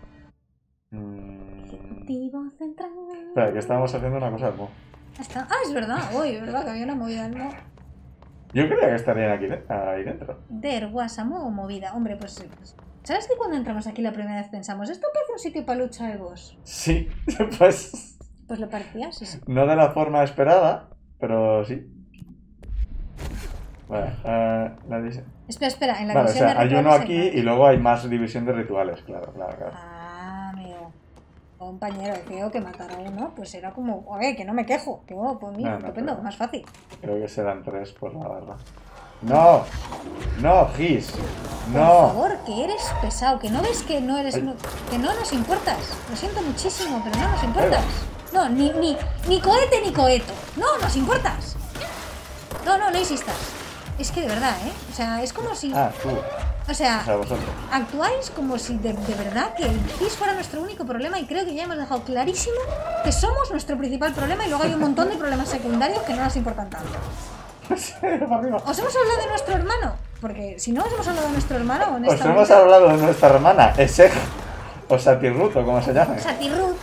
Mm, Ejecutivo central. Espera, que estábamos haciendo una cosa del Mo. Ya está. Ah, es verdad. Uy, es verdad que había una movida del mo. Yo creía que estarían aquí de- ahí dentro. Der, guasamo o movida. Hombre, pues sí. pues- ¿Sabes que cuando entramos aquí la primera vez pensamos, esto parece un sitio para lucha de boss? Sí, pues Pues lo parecía, sí, sí. no de la forma esperada, pero sí. Vale, eh, la dise- Espera, espera, en la vale, o división sea, de hay uno rituales aquí hay y luego hay más división de rituales, claro, claro, claro. Ah, amigo. Compañero, creo que matar a uno, pues era como, a ver, que no me quejo. Que oh, por mí, No, no, estupendo, pero- más fácil. Creo que serán tres por la barra. ¡No! ¡No, Gis! Por ¡No! favor, que eres pesado, que no ves que no eres, Ay. no- que no nos importas. Lo siento muchísimo, pero no nos importas. No, ni, ni, ni cohete ni coheto. No, nos importas. No, no, no insistas. Es que de verdad, ¿eh? O sea, es como si... Ah, tú. O sea, O sea, vosotros. actuáis como si de, de verdad que el Gis fuera nuestro único problema y creo que ya hemos dejado clarísimo que somos nuestro principal problema y luego hay un montón de problemas secundarios que no nos importan tanto. Para arriba. ¿Os hemos hablado de nuestro hermano? Porque si no os hemos hablado de nuestro hermano, Os honestamente... hemos hablado de nuestra hermana, Eseg, o Satirrut, o como se llame. Satirrut.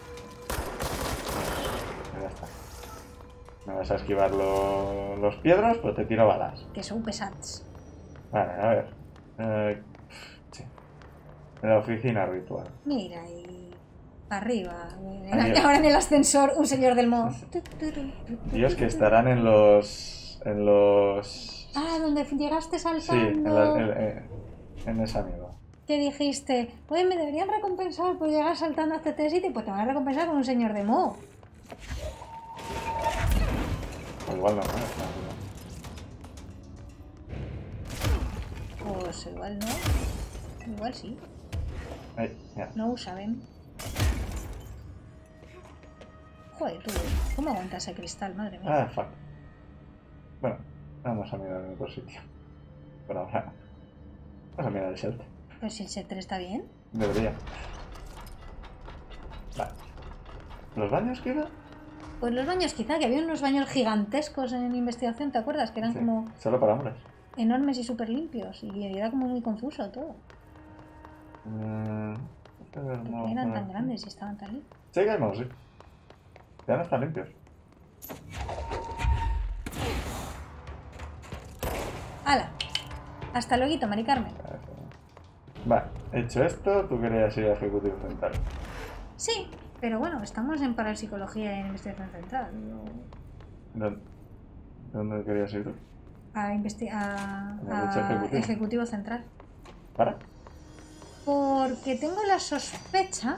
Ya está. Me vas a esquivar lo- los piedras, pues te tiro balas. Que son pesados. Vale, a ver. Eh, sí. En la oficina ritual. Mira, y... para arriba. Ahí. Ahora en el ascensor, un señor del mo. Dios, que estarán en los... En los... Ah, donde llegaste Sí, en, saltando. la- en, en- en esa mierda. Que dijiste, oye, me deberían recompensar por llegar saltando hasta este sitio. Pues te van a recompensar con un señor de mo. O igual no, ¿no? No, Pues igual no. Igual sí. no. Ahí, mira. No lo saben. Joder, tú. ¿Cómo aguantas ese cristal? Madre mía. Ah, fuck. Bueno, vamos a mirar en otro sitio. Por ahora. Vamos a mirar el shelter. Pero si el shelter está bien. Debería. Vale. ¿Los baños queda? Pues los baños quizá, que había unos baños gigantescos en investigación, ¿te acuerdas? Que eran Sí, como solo para hombres. enormes y súper limpios. Y era como muy confuso todo. Mm, este es el ¿Por modo qué eran por tan aquí. grandes y estaban tan limpios? Sí, que hay modos, sí. Ya no están limpios. ¡Hala! Hasta luego, Mari Carmen. Vale, hecho esto, tú querías ir a Ejecutivo Central. Sí, pero bueno, estamos en parapsicología y en investigación central. ¿Dónde, ¿Dónde querías ir tú? A, investi- a, Me has dicho a ejecutivo. ejecutivo central. ¿Para? Porque tengo la sospecha.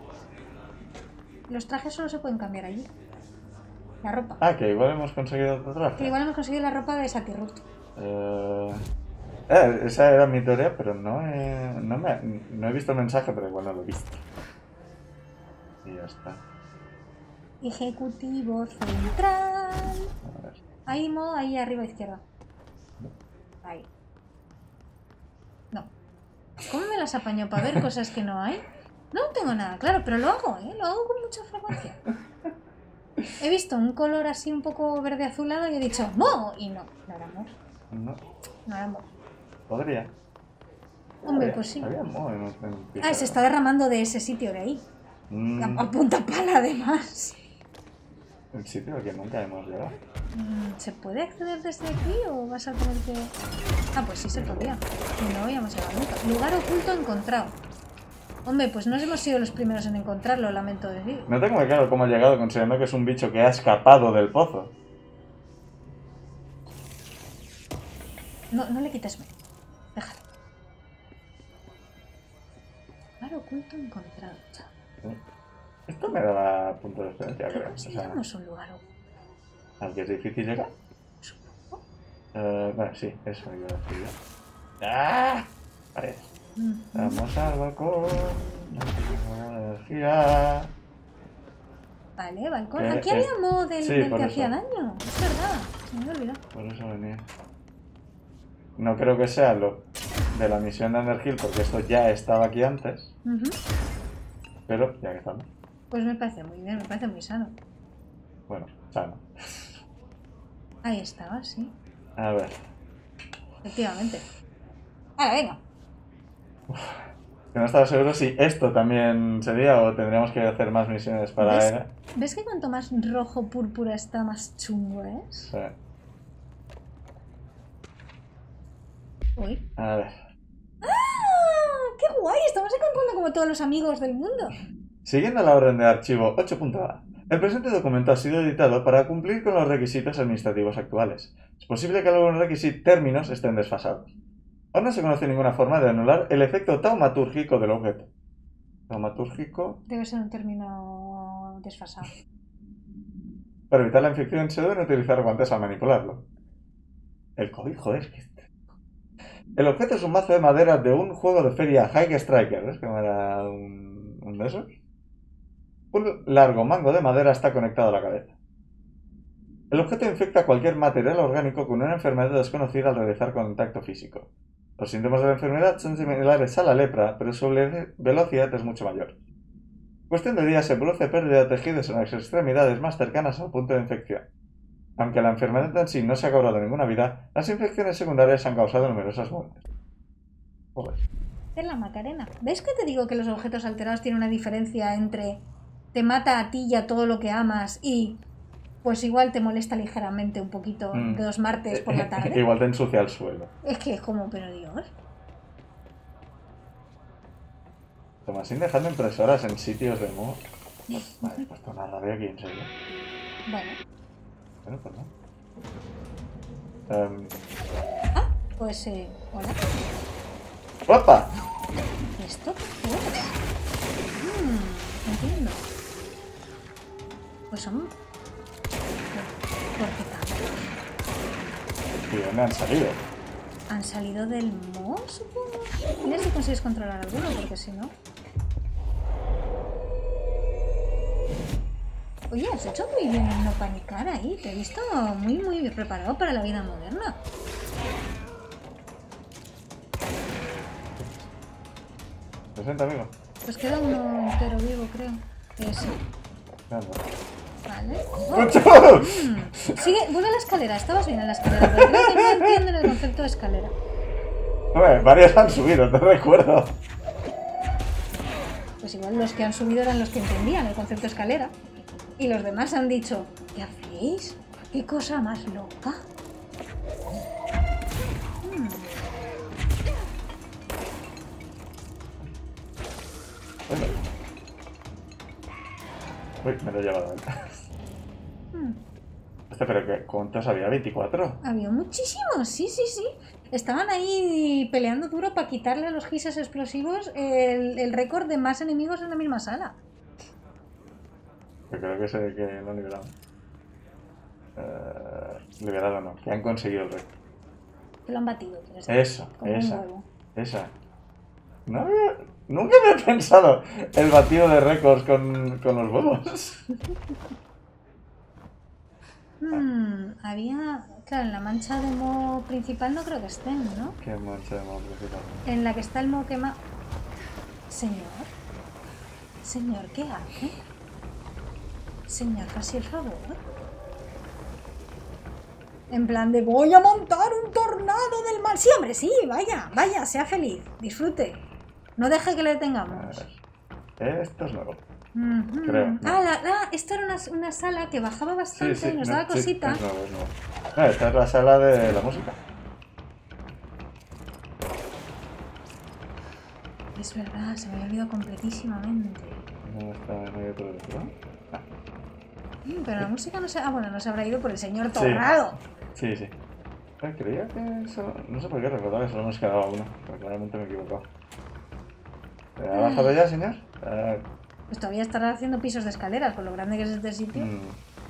Los trajes solo se pueden cambiar allí. La ropa. Ah, que igual hemos conseguido otro traje. Que igual hemos conseguido la ropa de Satirrut. Eh, eh, esa era mi teoría, pero no he, no, me, no he visto el mensaje, pero igual no lo he visto. Y ya está. Ejecutivo central. A ver. Ahí, mo, ahí arriba a izquierda. Ahí. No. ¿Cómo me las apaño para ver cosas que no hay? No tengo nada claro, pero lo hago, ¿eh? Lo hago con mucha frecuencia. He visto un color así un poco verde azulado y he dicho ¡mo! Y no, no era amor. No, No era amor. podría. Hombre, Había- pues sí. Había mo en un en un piso. Ah, se está derramando de ese sitio de ahí. Mm, A, a punta pala, además. el sitio al que nunca hemos llegado. Mm, ¿Se puede acceder desde aquí o vas a tener que...? Ah, pues sí se podía. Y no habíamos llegado nunca. Lugar oculto encontrado. Hombre, pues no hemos sido los primeros en encontrarlo, lamento decir. No tengo muy claro cómo ha llegado, considerando que es un bicho que ha escapado del pozo. No, no le quites medio. Déjalo. Lugar oculto encontrado, chaval. Esto me daba punto de referencia, ¿Qué creo. O sea, consideramos un lugar oculto? al que es difícil llegar. Supongo. Eh, bueno, sí, eso iba a decir yo. ¡Ah! Vale. Mm. Vamos al balcón. Energía. Vale, balcón. ¿Qué? Aquí Eh, había modo del, sí, del por que eso. hacía daño. Es verdad. Se me había olvidado. Por eso venía. No creo que sea lo de la misión de Underhill, porque esto ya estaba aquí antes. Ujú. Pero ya que estamos. Pues me parece muy bien, me parece muy sano. Bueno, sano. Ahí estaba, sí. A ver. Efectivamente. Ahora, venga. Que no estaba seguro si esto también sería o tendríamos que hacer más misiones para ¿Ves? él. ¿Ves que cuanto más rojo púrpura está, más chungo es? Sí. Uy. A ver. ¡Ah! ¡Qué guay! Estamos encontrando como todos los amigos del mundo. Siguiendo la orden de archivo ocho punto a, el presente documento ha sido editado para cumplir con los requisitos administrativos actuales. Es posible que algunos requisitos términos estén desfasados. Aún no se conoce ninguna forma de anular el efecto taumatúrgico del objeto. Taumatúrgico. Debe ser un término desfasado. Para evitar la infección se deben utilizar guantes al manipularlo. El COVID, joder, que... El objeto es un mazo de madera de un juego de feria High Striker. ¿Ves que no era un, un de esos? Un largo mango de madera está conectado a la cabeza. El objeto infecta cualquier material orgánico con una enfermedad desconocida al realizar contacto físico. Los síntomas de la enfermedad son similares a la lepra, pero su velocidad es mucho mayor. En cuestión de días se produce pérdida de tejidos en las extremidades más cercanas al punto de infección. Aunque la enfermedad en sí no se ha cobrado ninguna vida, las infecciones secundarias han causado numerosas muertes. Joder. Es la Macarena. ¿Ves que te digo que los objetos alterados tienen una diferencia entre te mata a ti y a todo lo que amas y pues igual te molesta ligeramente un poquito Mm. dos martes por la tarde? Igual te ensucia el suelo. Es que es como, pero Dios. Tomasín dejando impresoras en sitios de moho. Vale, he puesto una radio aquí en serio. Bueno, Bueno, pues no. Em, pues eh, hola. ¡Opa! ¿Esto qué es? Mm, entiendo. Pues son... ¿Por qué tanto? ¿Y de dónde han salido? ¿Han salido del mo, supongo? Mira si consigues controlar alguno, porque si no... Oye, has hecho muy bien en no panicar ahí. Te he visto muy, muy preparado para la vida moderna. Presenta, amigo. Pues queda uno entero vivo, creo. Ese. Anda. Vale. ¡Mucho! Mm. Sigue, vuelve a la escalera. Estabas bien en la escalera, pero creo que no entienden el concepto de escalera. Hombre, varios han subido, te recuerdo. Pues igual los que han subido eran los que entendían el concepto de escalera. Y los demás han dicho, ¿qué hacéis? ¿Qué cosa más loca? Mm. Bueno. Uy, me lo he llevado. Mm. Este, pero que ¿cuántos había? ¿veinticuatro? Había muchísimos, sí, sí, sí. Estaban ahí peleando duro para quitarle a los gises explosivos el, el récord de más enemigos en la misma sala. Que creo que sé que lo han liberado. Eh, liberado no, que han conseguido el récord. Que lo han batido. quieres decir, Eso, como un esa, huevo. esa. No había- Nunca me he pensado el batido de récords con, con los huevos. Hmm, había... Claro, en la mancha de moho principal no creo que estén, ¿no? Qué mancha de modo principal. En la que está el moho quema... Señor. Señor, ¿qué hace? Señor, casi el favor. En plan de voy a montar un tornado del mal. Sí, hombre, sí, vaya, vaya, sea feliz, disfrute. No deje que le A detengamos. ver. Esto es nuevo. Ujú. creo, no. Ah, la- ah, esto era una, una sala que bajaba bastante y nos no, daba sí, cosita. es nuevo, es nuevo. Ah, esta es la sala de la música. Es verdad, se me había olvidado completísimamente. No está en medio todo esto, ¿no? Ah, Mm, pero la música no se... Ah, bueno, no se habrá ido por el señor Sí. Tornado. sí, sí. Eh, creía que solo... No sé por qué recordaba que solo nos quedaba uno, pero claramente me he equivocado. ¿Ha bajado ya, señor? Eh, Pues todavía estará haciendo pisos de escaleras, con lo grande que es este sitio. mm,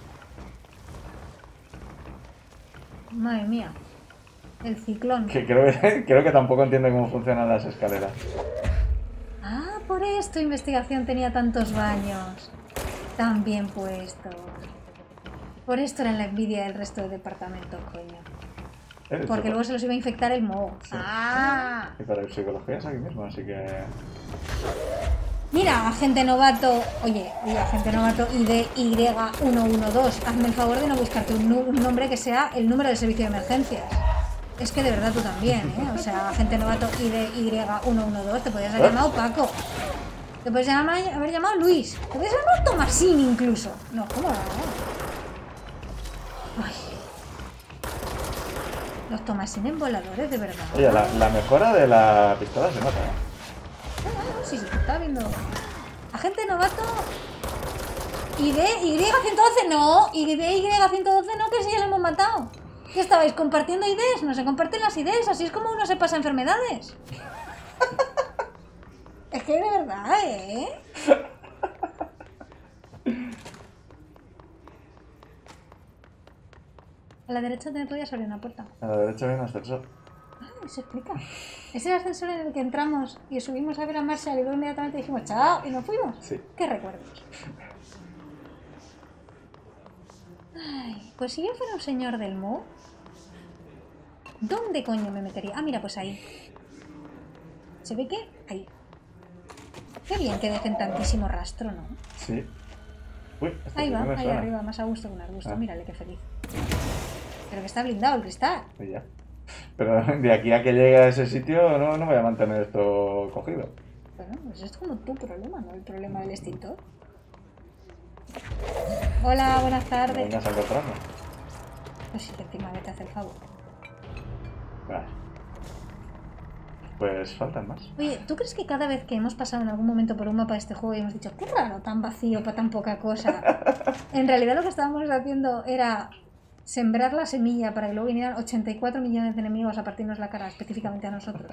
Madre mía. El ciclón. que creo, que creo que tampoco entiende cómo funcionan las escaleras. Ah, por esto investigación tenía tantos baños. Tan bien puesto. Por esto era la envidia del resto del departamento, coño. Eh, Porque sí, luego se los iba a infectar el moho. Sí. Ah. Y para psicología es aquí mismo, así que... Mira, agente novato. Oye, oye, agente novato I D Y uno uno dos. Hazme el favor de no buscarte un, nu- un nombre que sea el número de servicio de emergencias. Es que de verdad tú también, ¿eh? O sea, agente novato I D Y uno uno dos. Te podrías haber ¿Eh? llamado Paco. Te podrías llamar, haber llamado Luis. Te podrías haber llamado Tomasín incluso. No, ¿cómo no? Ay. Los Tomasines voladores, de verdad. Oye, la, la mejora de la pistola se nota, ¿eh? Ah, no, sí, sí, estaba viendo. Agente novato. I D Y ciento doce, no. I D Y ciento doce, no, que sí, ya lo hemos matado. ¿Qué estabais compartiendo I Ds? No se comparten las I Ds, así es como uno se pasa enfermedades. Es que de verdad, ¿eh? A la derecha te podías abrir una puerta. A la derecha viene un ascensor. Ah, se explica. Es el ascensor en el que entramos y subimos a ver a Marshall y luego inmediatamente dijimos chao y nos fuimos. Sí. ¿Qué recuerdos? Ay, pues si yo fuera un señor del Mo, ¿dónde coño me metería? Ah, mira, pues ahí. ¿Se ve que? Ahí. Qué bien que dejen tantísimo rastro, ¿no? Sí. Uy, esta Ahí sí va, que me ahí suena. arriba, más a gusto que un arbusto. Ah. Mírale, qué feliz. Pero que está blindado el cristal. Y ya. Pero de aquí a que llegue a ese sitio no, no voy a mantener esto cogido. Bueno, pues es como tu problema, no el problema del extintor. Hola, buenas No tardes. vengas a encontrarme. Pues sí, que encima vete a hacer el favor. Vale. Pues faltan más. Oye, ¿tú crees que cada vez que hemos pasado en algún momento por un mapa de este juego y hemos dicho, qué raro, tan vacío para tan poca cosa? En realidad lo que estábamos haciendo era sembrar la semilla para que luego vinieran ochenta y cuatro millones de enemigos a partirnos la cara, específicamente a nosotros.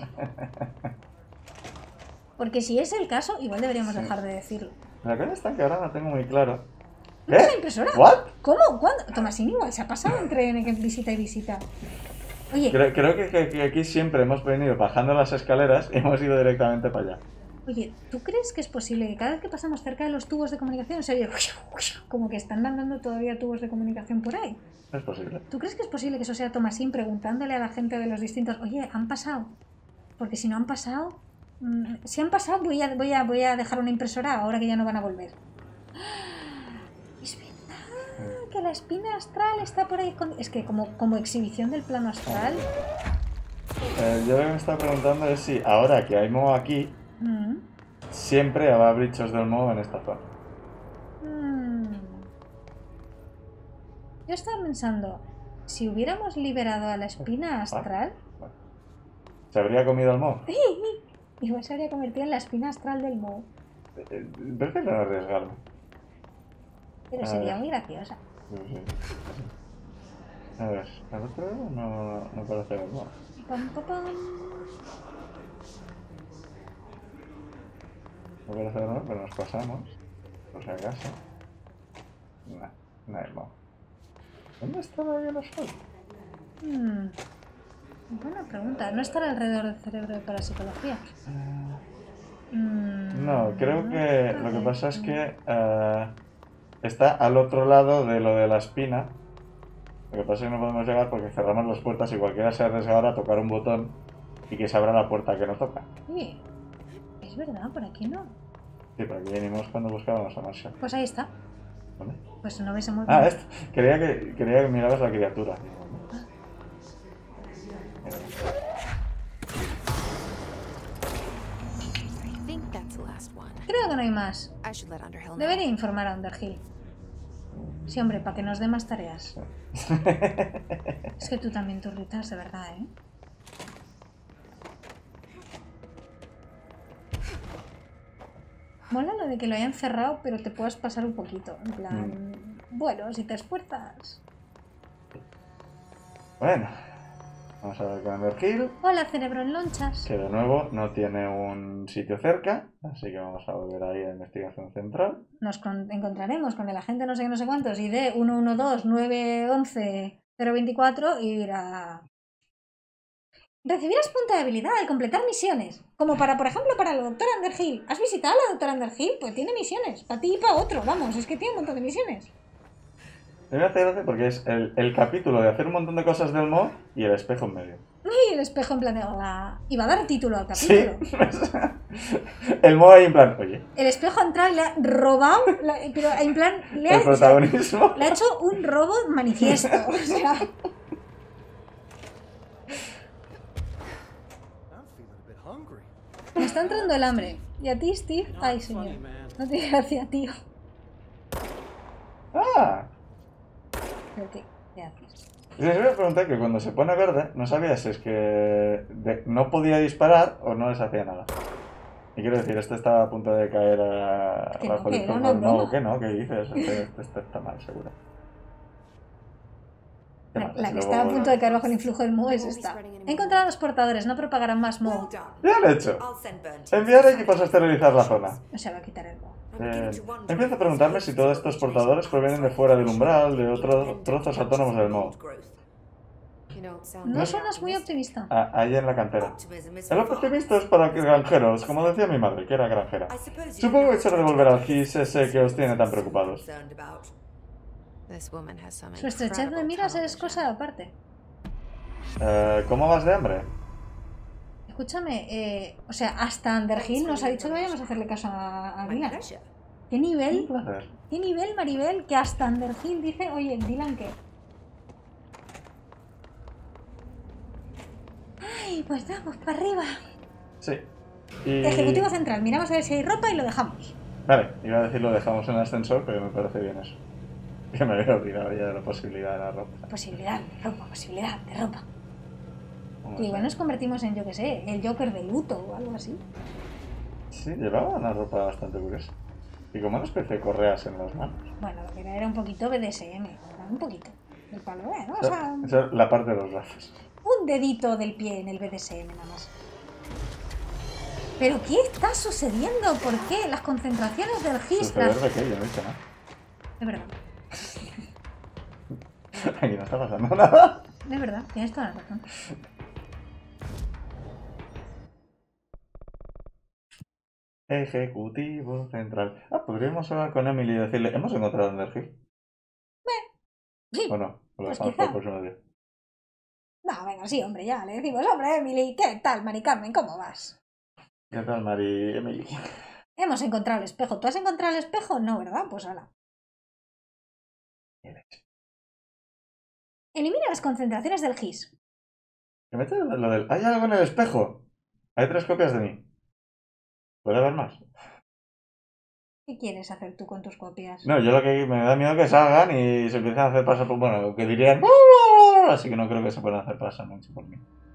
Porque si es el caso, igual deberíamos Sí. dejar de decirlo. La cosa está que ahora no tengo muy claro. ¿No es la impresora? ¿What? ¿Cómo? ¿Cuándo? Tomasín igual se ha pasado entre visita y visita. Oye, Creo, creo que, que- que aquí siempre hemos venido bajando las escaleras y hemos ido directamente para allá. Oye, ¿tú crees que es posible que cada vez que pasamos cerca de los tubos de comunicación se oye como que están mandando todavía tubos de comunicación por ahí? Es posible. ¿Tú crees que es posible que eso sea Tomasín preguntándole a la gente de los distintos, oye, ¿han pasado? Porque si no han pasado, mm, si han pasado voy a, voy a, voy a dejar una impresora ahora que ya no van a volver. ¡Ah! Es verdad que la espina astral está por ahí. Con... Es que como, como exhibición del plano astral... Eh, yo lo que me estaba preguntando es si ahora que hay moho aquí, Mm. siempre habrá bichos del moho en esta zona. Mm. Yo estaba pensando, si hubiéramos liberado a la espina astral, Bueno. ¿Se habría comido el moho? igual se habría convertido en la espina astral del moho. Eh, eh, Prefiero no arriesgarme. Pero A sería ver. muy graciosa. Sí, sí, sí. A ver, al otro lado no, no parece el moho. Pam, pam, pam. No parece el moho, pero nos pasamos. Por si acaso. No, no hay moho. ¿Dónde estaba el asfalto? Hmm. Buena pregunta. ¿No estará alrededor del cerebro de parapsicología? Mm, No, creo no que está lo que de- pasa es que eh, está al otro lado de lo de la espina. Lo que pasa es que no podemos llegar porque cerramos las puertas y cualquiera se arriesgará a tocar un botón y que se abra la puerta que nos toca. Sí, es verdad, por aquí no. Sí, por aquí venimos cuando buscábamos a Marshall. Pues ahí está. ¿Dónde? Pues no ves muy Ah, esto. Quería que, quería que miraras la criatura. Mira. I think that's the last one. Creo que no hay más. I should let Underhill know. Debería informar a Underhill. Sí, hombre, para que nos dé más tareas. Es que tú también te irritas, de verdad, ¿eh? Mola lo de que lo hayan cerrado, pero te puedas pasar un poquito. En plan, bueno, si te esfuerzas. Bueno, Vamos a ver con Underhill, Hola, cerebro en lonchas. que de nuevo no tiene un sitio cerca, así que vamos a volver ahí a investigación central. Nos con- encontraremos con el agente no sé qué, no sé cuántos, I D uno uno dos nueve once cero veinticuatro y dirá... Recibirás punto de habilidad al completar misiones. Como para, por ejemplo, para la doctora Underhill. ¿Has visitado a la doctora Underhill? Pues tiene misiones. Para ti y para otro, vamos, es que tiene un montón de misiones. Me hace gracia porque es el, el capítulo de hacer un montón de cosas del Mo y el espejo en medio. Y el espejo en plan de... Hola. Y va a dar título al Sí. capítulo. El Mo ahí en plan, oye, El espejo ha entrado y le ha robado, la- pero en plan, le ha, el protagonismo. le ha hecho un robo manifiesto. O sea, I'm feeling a bit hungry. me está entrando el hambre. ¿Y a ti, Steve? Ay, señor. No tiene gracia, tío. Ah, ¿Pero qué? ¿Qué haces? y les voy a preguntar que cuando se pone verde, no sabía si es que de- no podía disparar o no les hacía nada. Y quiero decir, este estaba a punto de caer a, Que bajo no, el que era infierno. una No, broma. que no, ¿qué dices? Este, este- este está mal, seguro. ¿Qué La, más? la que Luego- está a punto de caer bajo el influjo del Mo es esta. He encontrado a los portadores, no propagarán más Well Mo. done. Bien hecho. I'll send Burnt. Enviar equipos a esterilizar la zona. No se va a quitar el Mo. I'm Eh, beginning to wonder empiezo a if preguntarme these si todos estos physical portadores changes provienen de are fuera del actually umbral, de independent otros trozos autónomos del Mo. growth. You don't sound No very suenas muy optimistic. optimista. Ah, ahí en la cantera. Optimism is El for optimista es para que granjeros, como decía mi madre, que era granjera. I suppose you Supongo don't que será know devolver al what Gis ese que os tiene tan preocupados. concerned about. This woman has some Su estrechez de incredible miras tunnel es vision. cosa aparte. Eh, ¿Cómo vas de hambre? Escúchame, eh, o sea, hasta Underhill nos ha dicho que vayamos a hacerle caso a, a My Dylan. pleasure. ¿Qué Un nivel? placer. ¿Qué nivel, Maribel? Que hasta Underhill dice, oye, Dylan, ¿qué? Ay, pues vamos, para arriba. Sí. Y... Ejecutivo central, miramos a ver si hay ropa y lo dejamos. Vale, iba a decir lo dejamos en el ascensor, pero me parece bien eso. Que me había olvidado ya de la posibilidad de la ropa. Posibilidad de ropa, posibilidad de ropa. Vamos Que a igual ver. nos convertimos en, yo qué sé, el Joker de luto o algo así. Sí, llevaba una ropa bastante curiosa. Y como una especie de correas en las manos. Bueno, lo que era era un poquito B D S M, un poquito. El palo, eh, ¿no? O sea, Esa es la parte de los brazos. un dedito del pie en el B D S M nada más. ¿Pero qué está sucediendo? ¿Por qué? Las concentraciones del G I S... ¿Suceder de qué? Yo no he dicho nada. Es verdad, Aquí no está pasando nada. es verdad, tienes toda la razón. Ejecutivo central. Ah, podríamos hablar con Emily y decirle, ¿hemos encontrado Underhill? Sí. ¿O no? O lo Pues dejamos quizá. para el próximo día. No, venga, sí, hombre, ya. Le decimos, hombre, Emily, ¿qué tal, Mari Carmen? ¿Cómo vas? ¿Qué tal, Mari Emily? Hemos encontrado el espejo. ¿Tú has encontrado el espejo? No, ¿verdad? Pues hala. Elimina las concentraciones del G I S. ¿Qué mete lo del... ¿Hay algo en el espejo? Hay tres copias de mí. ¿Puede haber más? ¿Qué quieres hacer tú con tus copias? No, yo lo que me da miedo es que salgan y se empiecen a hacer pasar por... Bueno, que dirían... Así que no creo que se puedan hacer pasar mucho por mí.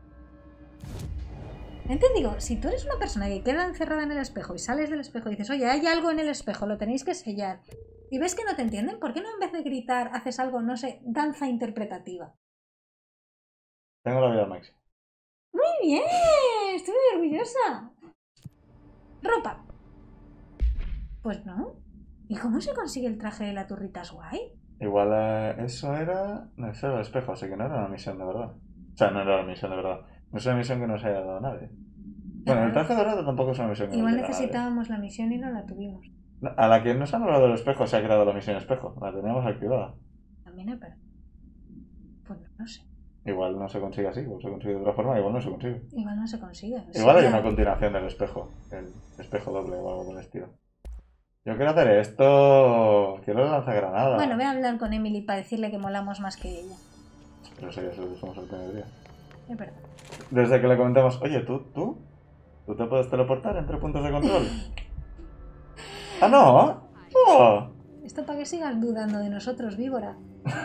Entendido, si tú eres una persona que queda encerrada en el espejo y sales del espejo y dices, oye, hay algo en el espejo, lo tenéis que sellar, y ves que no te entienden, ¿por qué no en vez de gritar haces algo, no sé, danza interpretativa? Tengo la vida al máximo. Muy bien, estoy muy orgullosa. Ropa. Pues no. ¿Y cómo se consigue el traje de la turrita guay? Igual eh, eso era... No, eso era el espejo, así que no era una misión de verdad. O sea, no era una misión de verdad. No es una misión que nos haya dado nadie. Bueno, el traje dorado tampoco es una misión que Igual nos haya dado nadie. necesitábamos la misión y no la tuvimos. No, a la que nos han hablado del espejo se ha creado la misión espejo. La teníamos activada. También es verdad. Pues no, no sé. Igual no se consigue así, igual se consigue de otra forma, igual no se consigue. Igual no se consigue. Igual hay Sería- una continuación del espejo. El espejo doble o algo por el estilo. Yo quiero hacer esto... Quiero lanzar granada. Bueno, voy a hablar con Emily para decirle que molamos más que ella. Pero eso ya se lo dijimos el primer día. Es verdad. Desde que le comentamos, oye, ¿tú? ¿Tú? ¿Tú te puedes teleportar entre puntos de control? ¡Ah, no! ¡Oh! Esto para que sigas dudando de nosotros, víbora.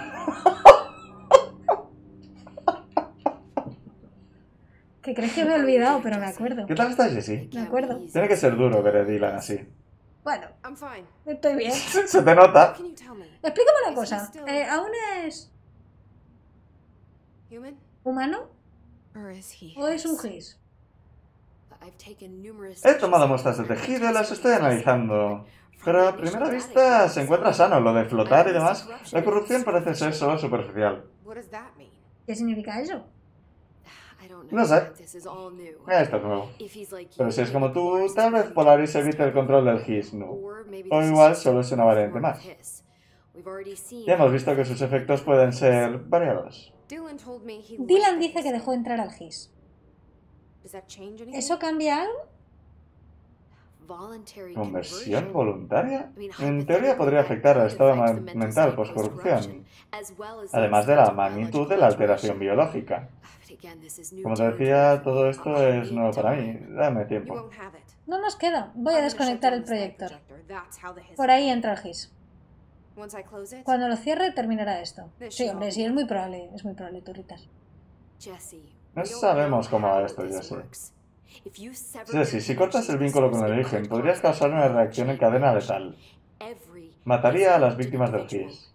Que crees que me he olvidado, pero me acuerdo. ¿Qué tal estás, Jessie? Me acuerdo. Tiene que ser duro ver a Dylan así. Bueno, I'm fine. estoy bien. Se te nota. Can you tell me? Explícame una cosa. Eh, ¿Aún es Human? humano? Or is he ¿O es un his? gis? I've taken numerous He tomado muestras de tejido y las estoy analizando. Pero a primera vista se encuentra sano. Lo de flotar y demás, la corrupción parece ser solo superficial. What does that mean? ¿Qué significa eso? I don't No know. sé. This is all new. Esto es nuevo. If he's like Pero you, si es como maybe tú, Polaris tal vez can Polaris control evite el his control del power. Gis, no. Or maybe O this is igual just solo es una variante form of más. his. We've already seen Ya hemos how visto que he sus can efectos make pueden his. ser variados. Dylan told me he Dylan liked dice the que dejó His. entrar al gis. Does that change anything? ¿Eso cambia algo? Voluntary ¿Conversión conversion. voluntaria? I mean, En teoría podría afectar al estado ma- mental post-corrupción, además de la magnitud de la alteración biológica. Como te decía, todo esto es nuevo para mí. Dame tiempo. No nos queda. Voy a desconectar el proyector. Por ahí entra el gis. Cuando lo cierre, terminará esto. Sí, hombre, sí, es muy probable. Es muy probable, turritas. No sabemos cómo va esto, Jesse. Jesse, si cortas el vínculo con el origen, podrías causar una reacción en cadena letal. Mataría a las víctimas del Gis.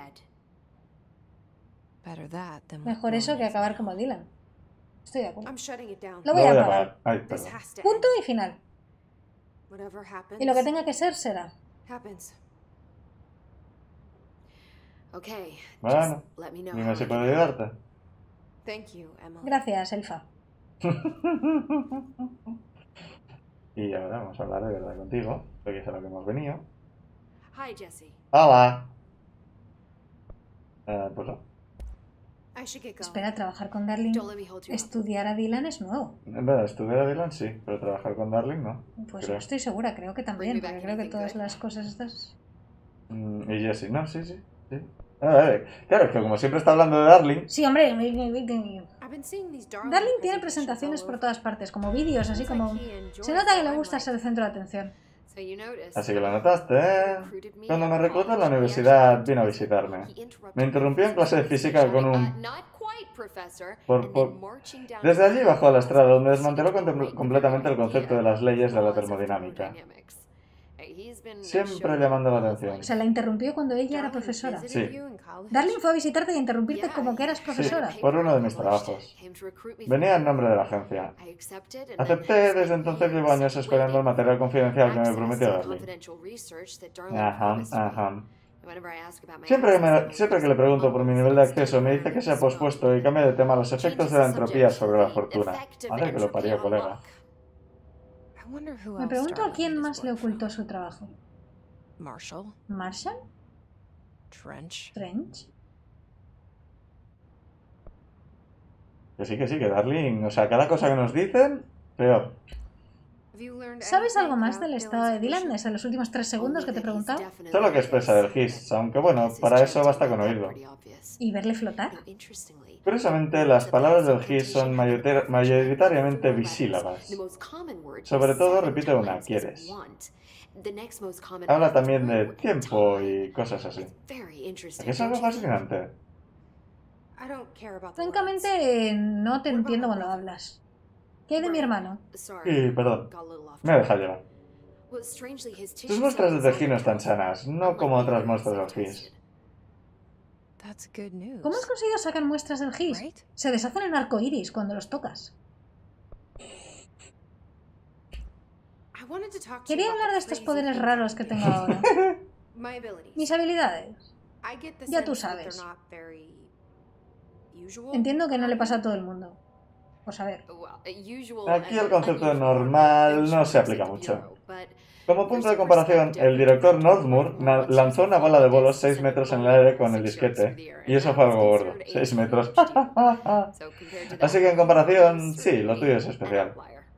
Better that than Mejor eso que acabar como Dylan. Estoy de acuerdo. I'm shutting it down. Lo Lo voy a voy a apagar. apagar. Ay, This perdón. has to Punto end. y final. Whatever happens. Y lo que tenga que ser, será. happens. Okay. Bueno, just let me know dime how si I puedo can help. ayudarte. Thank you, Emily. Gracias, Elfa. Y ahora vamos a hablar de verdad contigo, porque es a lo que hemos venido. Hi, Jesse. ¡Hola! Eh, pues no. I should get going. Espera, trabajar con Darling. Don't let me hold you up. Estudiar a Dylan es nuevo. En verdad, estudiar a Dylan sí, pero trabajar con Darling no. Pues Creo. no estoy segura, creo que también, Bring me porque back creo que anything todas good. las cosas estas... Mm, Y Jessie, no, sí, sí. sí. A ver, a ver. Claro, es que como siempre está hablando de Darling, Sí, hombre, I've been seeing these Darling, Darling tiene presentations presentaciones all por over. todas partes, como vídeos, así Seems like como... he enjoys Se nota que the le gusta limelight. ser el centro de atención. So you noticed. así que lo notaste, ¿eh? Recruited me Cuando me at reclutó en la college, he universidad, actually vino a came to visit. visitarme. He interrupted Me interrumpió en my clase de física con shouting, un... "Uh, not quite, professor," Por- and por- then marching down Desde the allí bajó a la estrada, donde stairs, desmanteló speaking contem- right completamente el the very concepto de idea las leyes de la laws of termodinámica. thermodynamics. He's been Siempre showing llamando la me atención. O sea, la interrumpió cuando ella era Darling profesora. visited Sí. you in college? Darling fue a visitarte y a interrumpirte Yeah, como que eras he profesora. Sí, por uno de mis trabajos. came to recruit me Venía en for nombre de la agencia. I accepted and then Acepté, spent desde entonces llevo years años esperando el waiting material confidencial que me access prometió to Darling. confidential research that Darling Ajá, promised me. ajá. Whenever I ask about my Siempre que, access, me- Emily siempre que just le pregunto por mi nivel de mumbles acceso, me dice que se ha pospuesto y cambia de tema los efectos de la entropía sobre la fortuna. effect of Madre que lo entropy parió, on colega. luck. I wonder who Me else pregunto a Darling quién did más his le work for. ocultó su trabajo. Marshall, ¿Marshall? Trench. ¿Trench? Que sí, que sí, que Darling, o sea, cada cosa que nos dicen, peor. Have you learned ¿Sabes anything algo más about del estado de Dylan's Dylan condition? desde los últimos tres segundos que te he preguntado? Solo que expresa del Gis, aunque bueno, para eso basta con oírlo. ¿Y verle flotar? Curiosamente, las palabras del Gis son mayorita- mayoritariamente bisílabas. Sobre todo repite una, ¿quieres? Habla también de tiempo y cosas así. ¿A qué es algo fascinante? Francamente, no te entiendo cuando hablas. ¿Qué hay de mi hermano? Y, perdón, me deja llevar. Tus muestras de tejido no están sanas, no como otras muestras del Gis. That's good news. ¿Cómo has conseguido sacar muestras del gis? Right? Se deshacen en arcoíris cuando los tocas. I wanted to talk to you Quería about hablar the de estos crazy poderes things raros I que do. tengo ahora. My abilities. Mis habilidades. I get the Ya tú sense that they're sabes. not very usual. Entiendo que no le pasa a todo el mundo. Pues a ver. Well, usual Aquí and el concepto de unusual normal are no se aplica bureau, mucho. but Como punto de comparación, el director Northmour na- lanzó una bola de bolos seis metros en el aire con el disquete, y eso fue algo gordo, seis metros. so compared to that, Así que en comparación, sí, lo tuyo es especial.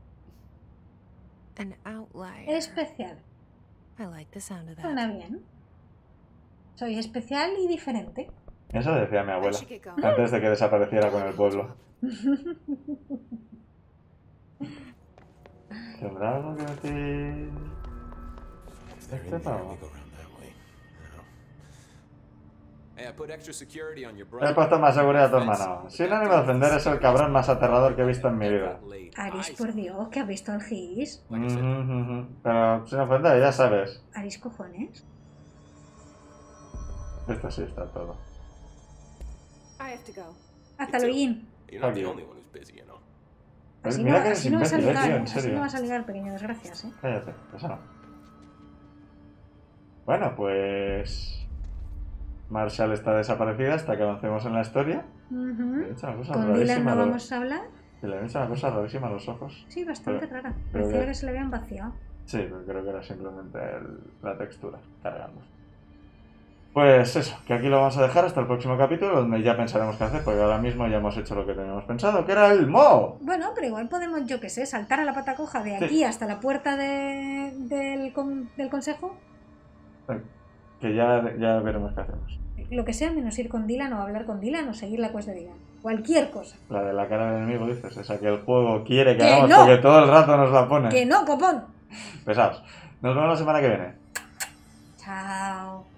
An outlier. Especial. I like the sound of that. Suena bien. Soy especial y diferente. Eso decía mi I abuela, should get going. antes de que desapareciera con el pueblo. ¿Tendrá algo que decir este pavo? Hey, I put extra security on your He brother. puesto más seguridad a tu hermano. Sin ánimo de ofender, es el cabrón más aterrador que he visto en mi vida. Aris, por Dios, ¿que ha visto al gis? Ujú, ujú. Pero sin ofender, ya sabes. Aris, cojones. Esto sí está todo. I have to go. Hasta luego. You're not the only one who's busy, you know. Pues Así mira no, que así eres no vas a imbécil, eh, ligar, tío, ¿eh? en Así serio. no vas a ligar, pequeño desgracias, ¿eh? Cállate, eso no. Bueno, pues... Marshall está desaparecida hasta que avancemos en la historia. Ujú. Le he hecho una cosa Con Dylan rarísima. no a lo- vamos a hablar. y le he hecho una cosa rarísima a los ojos. Sí, bastante Pero- rara. pero Parecía que- que se le habían vaciado. Sí, pero creo que era simplemente el- la textura cargando. Pues eso, que aquí lo vamos a dejar hasta el próximo capítulo, donde ya pensaremos qué hacer, porque ahora mismo ya hemos hecho lo que teníamos pensado, que era el Mo. Bueno, pero igual podemos, yo qué sé, saltar a la pata coja de Sí. aquí hasta la puerta de- del, con- del consejo. Que ya, ya veremos qué hacemos. Lo que sea, menos ir con Dylan o hablar con Dylan o seguir la quest de Dylan. Cualquier cosa. La de la cara del enemigo, dices, esa que el juego quiere que ¡Que hagamos, no! porque todo el rato nos la pone. ¡Que no, copón! Pesados. Nos vemos la semana que viene. Chao.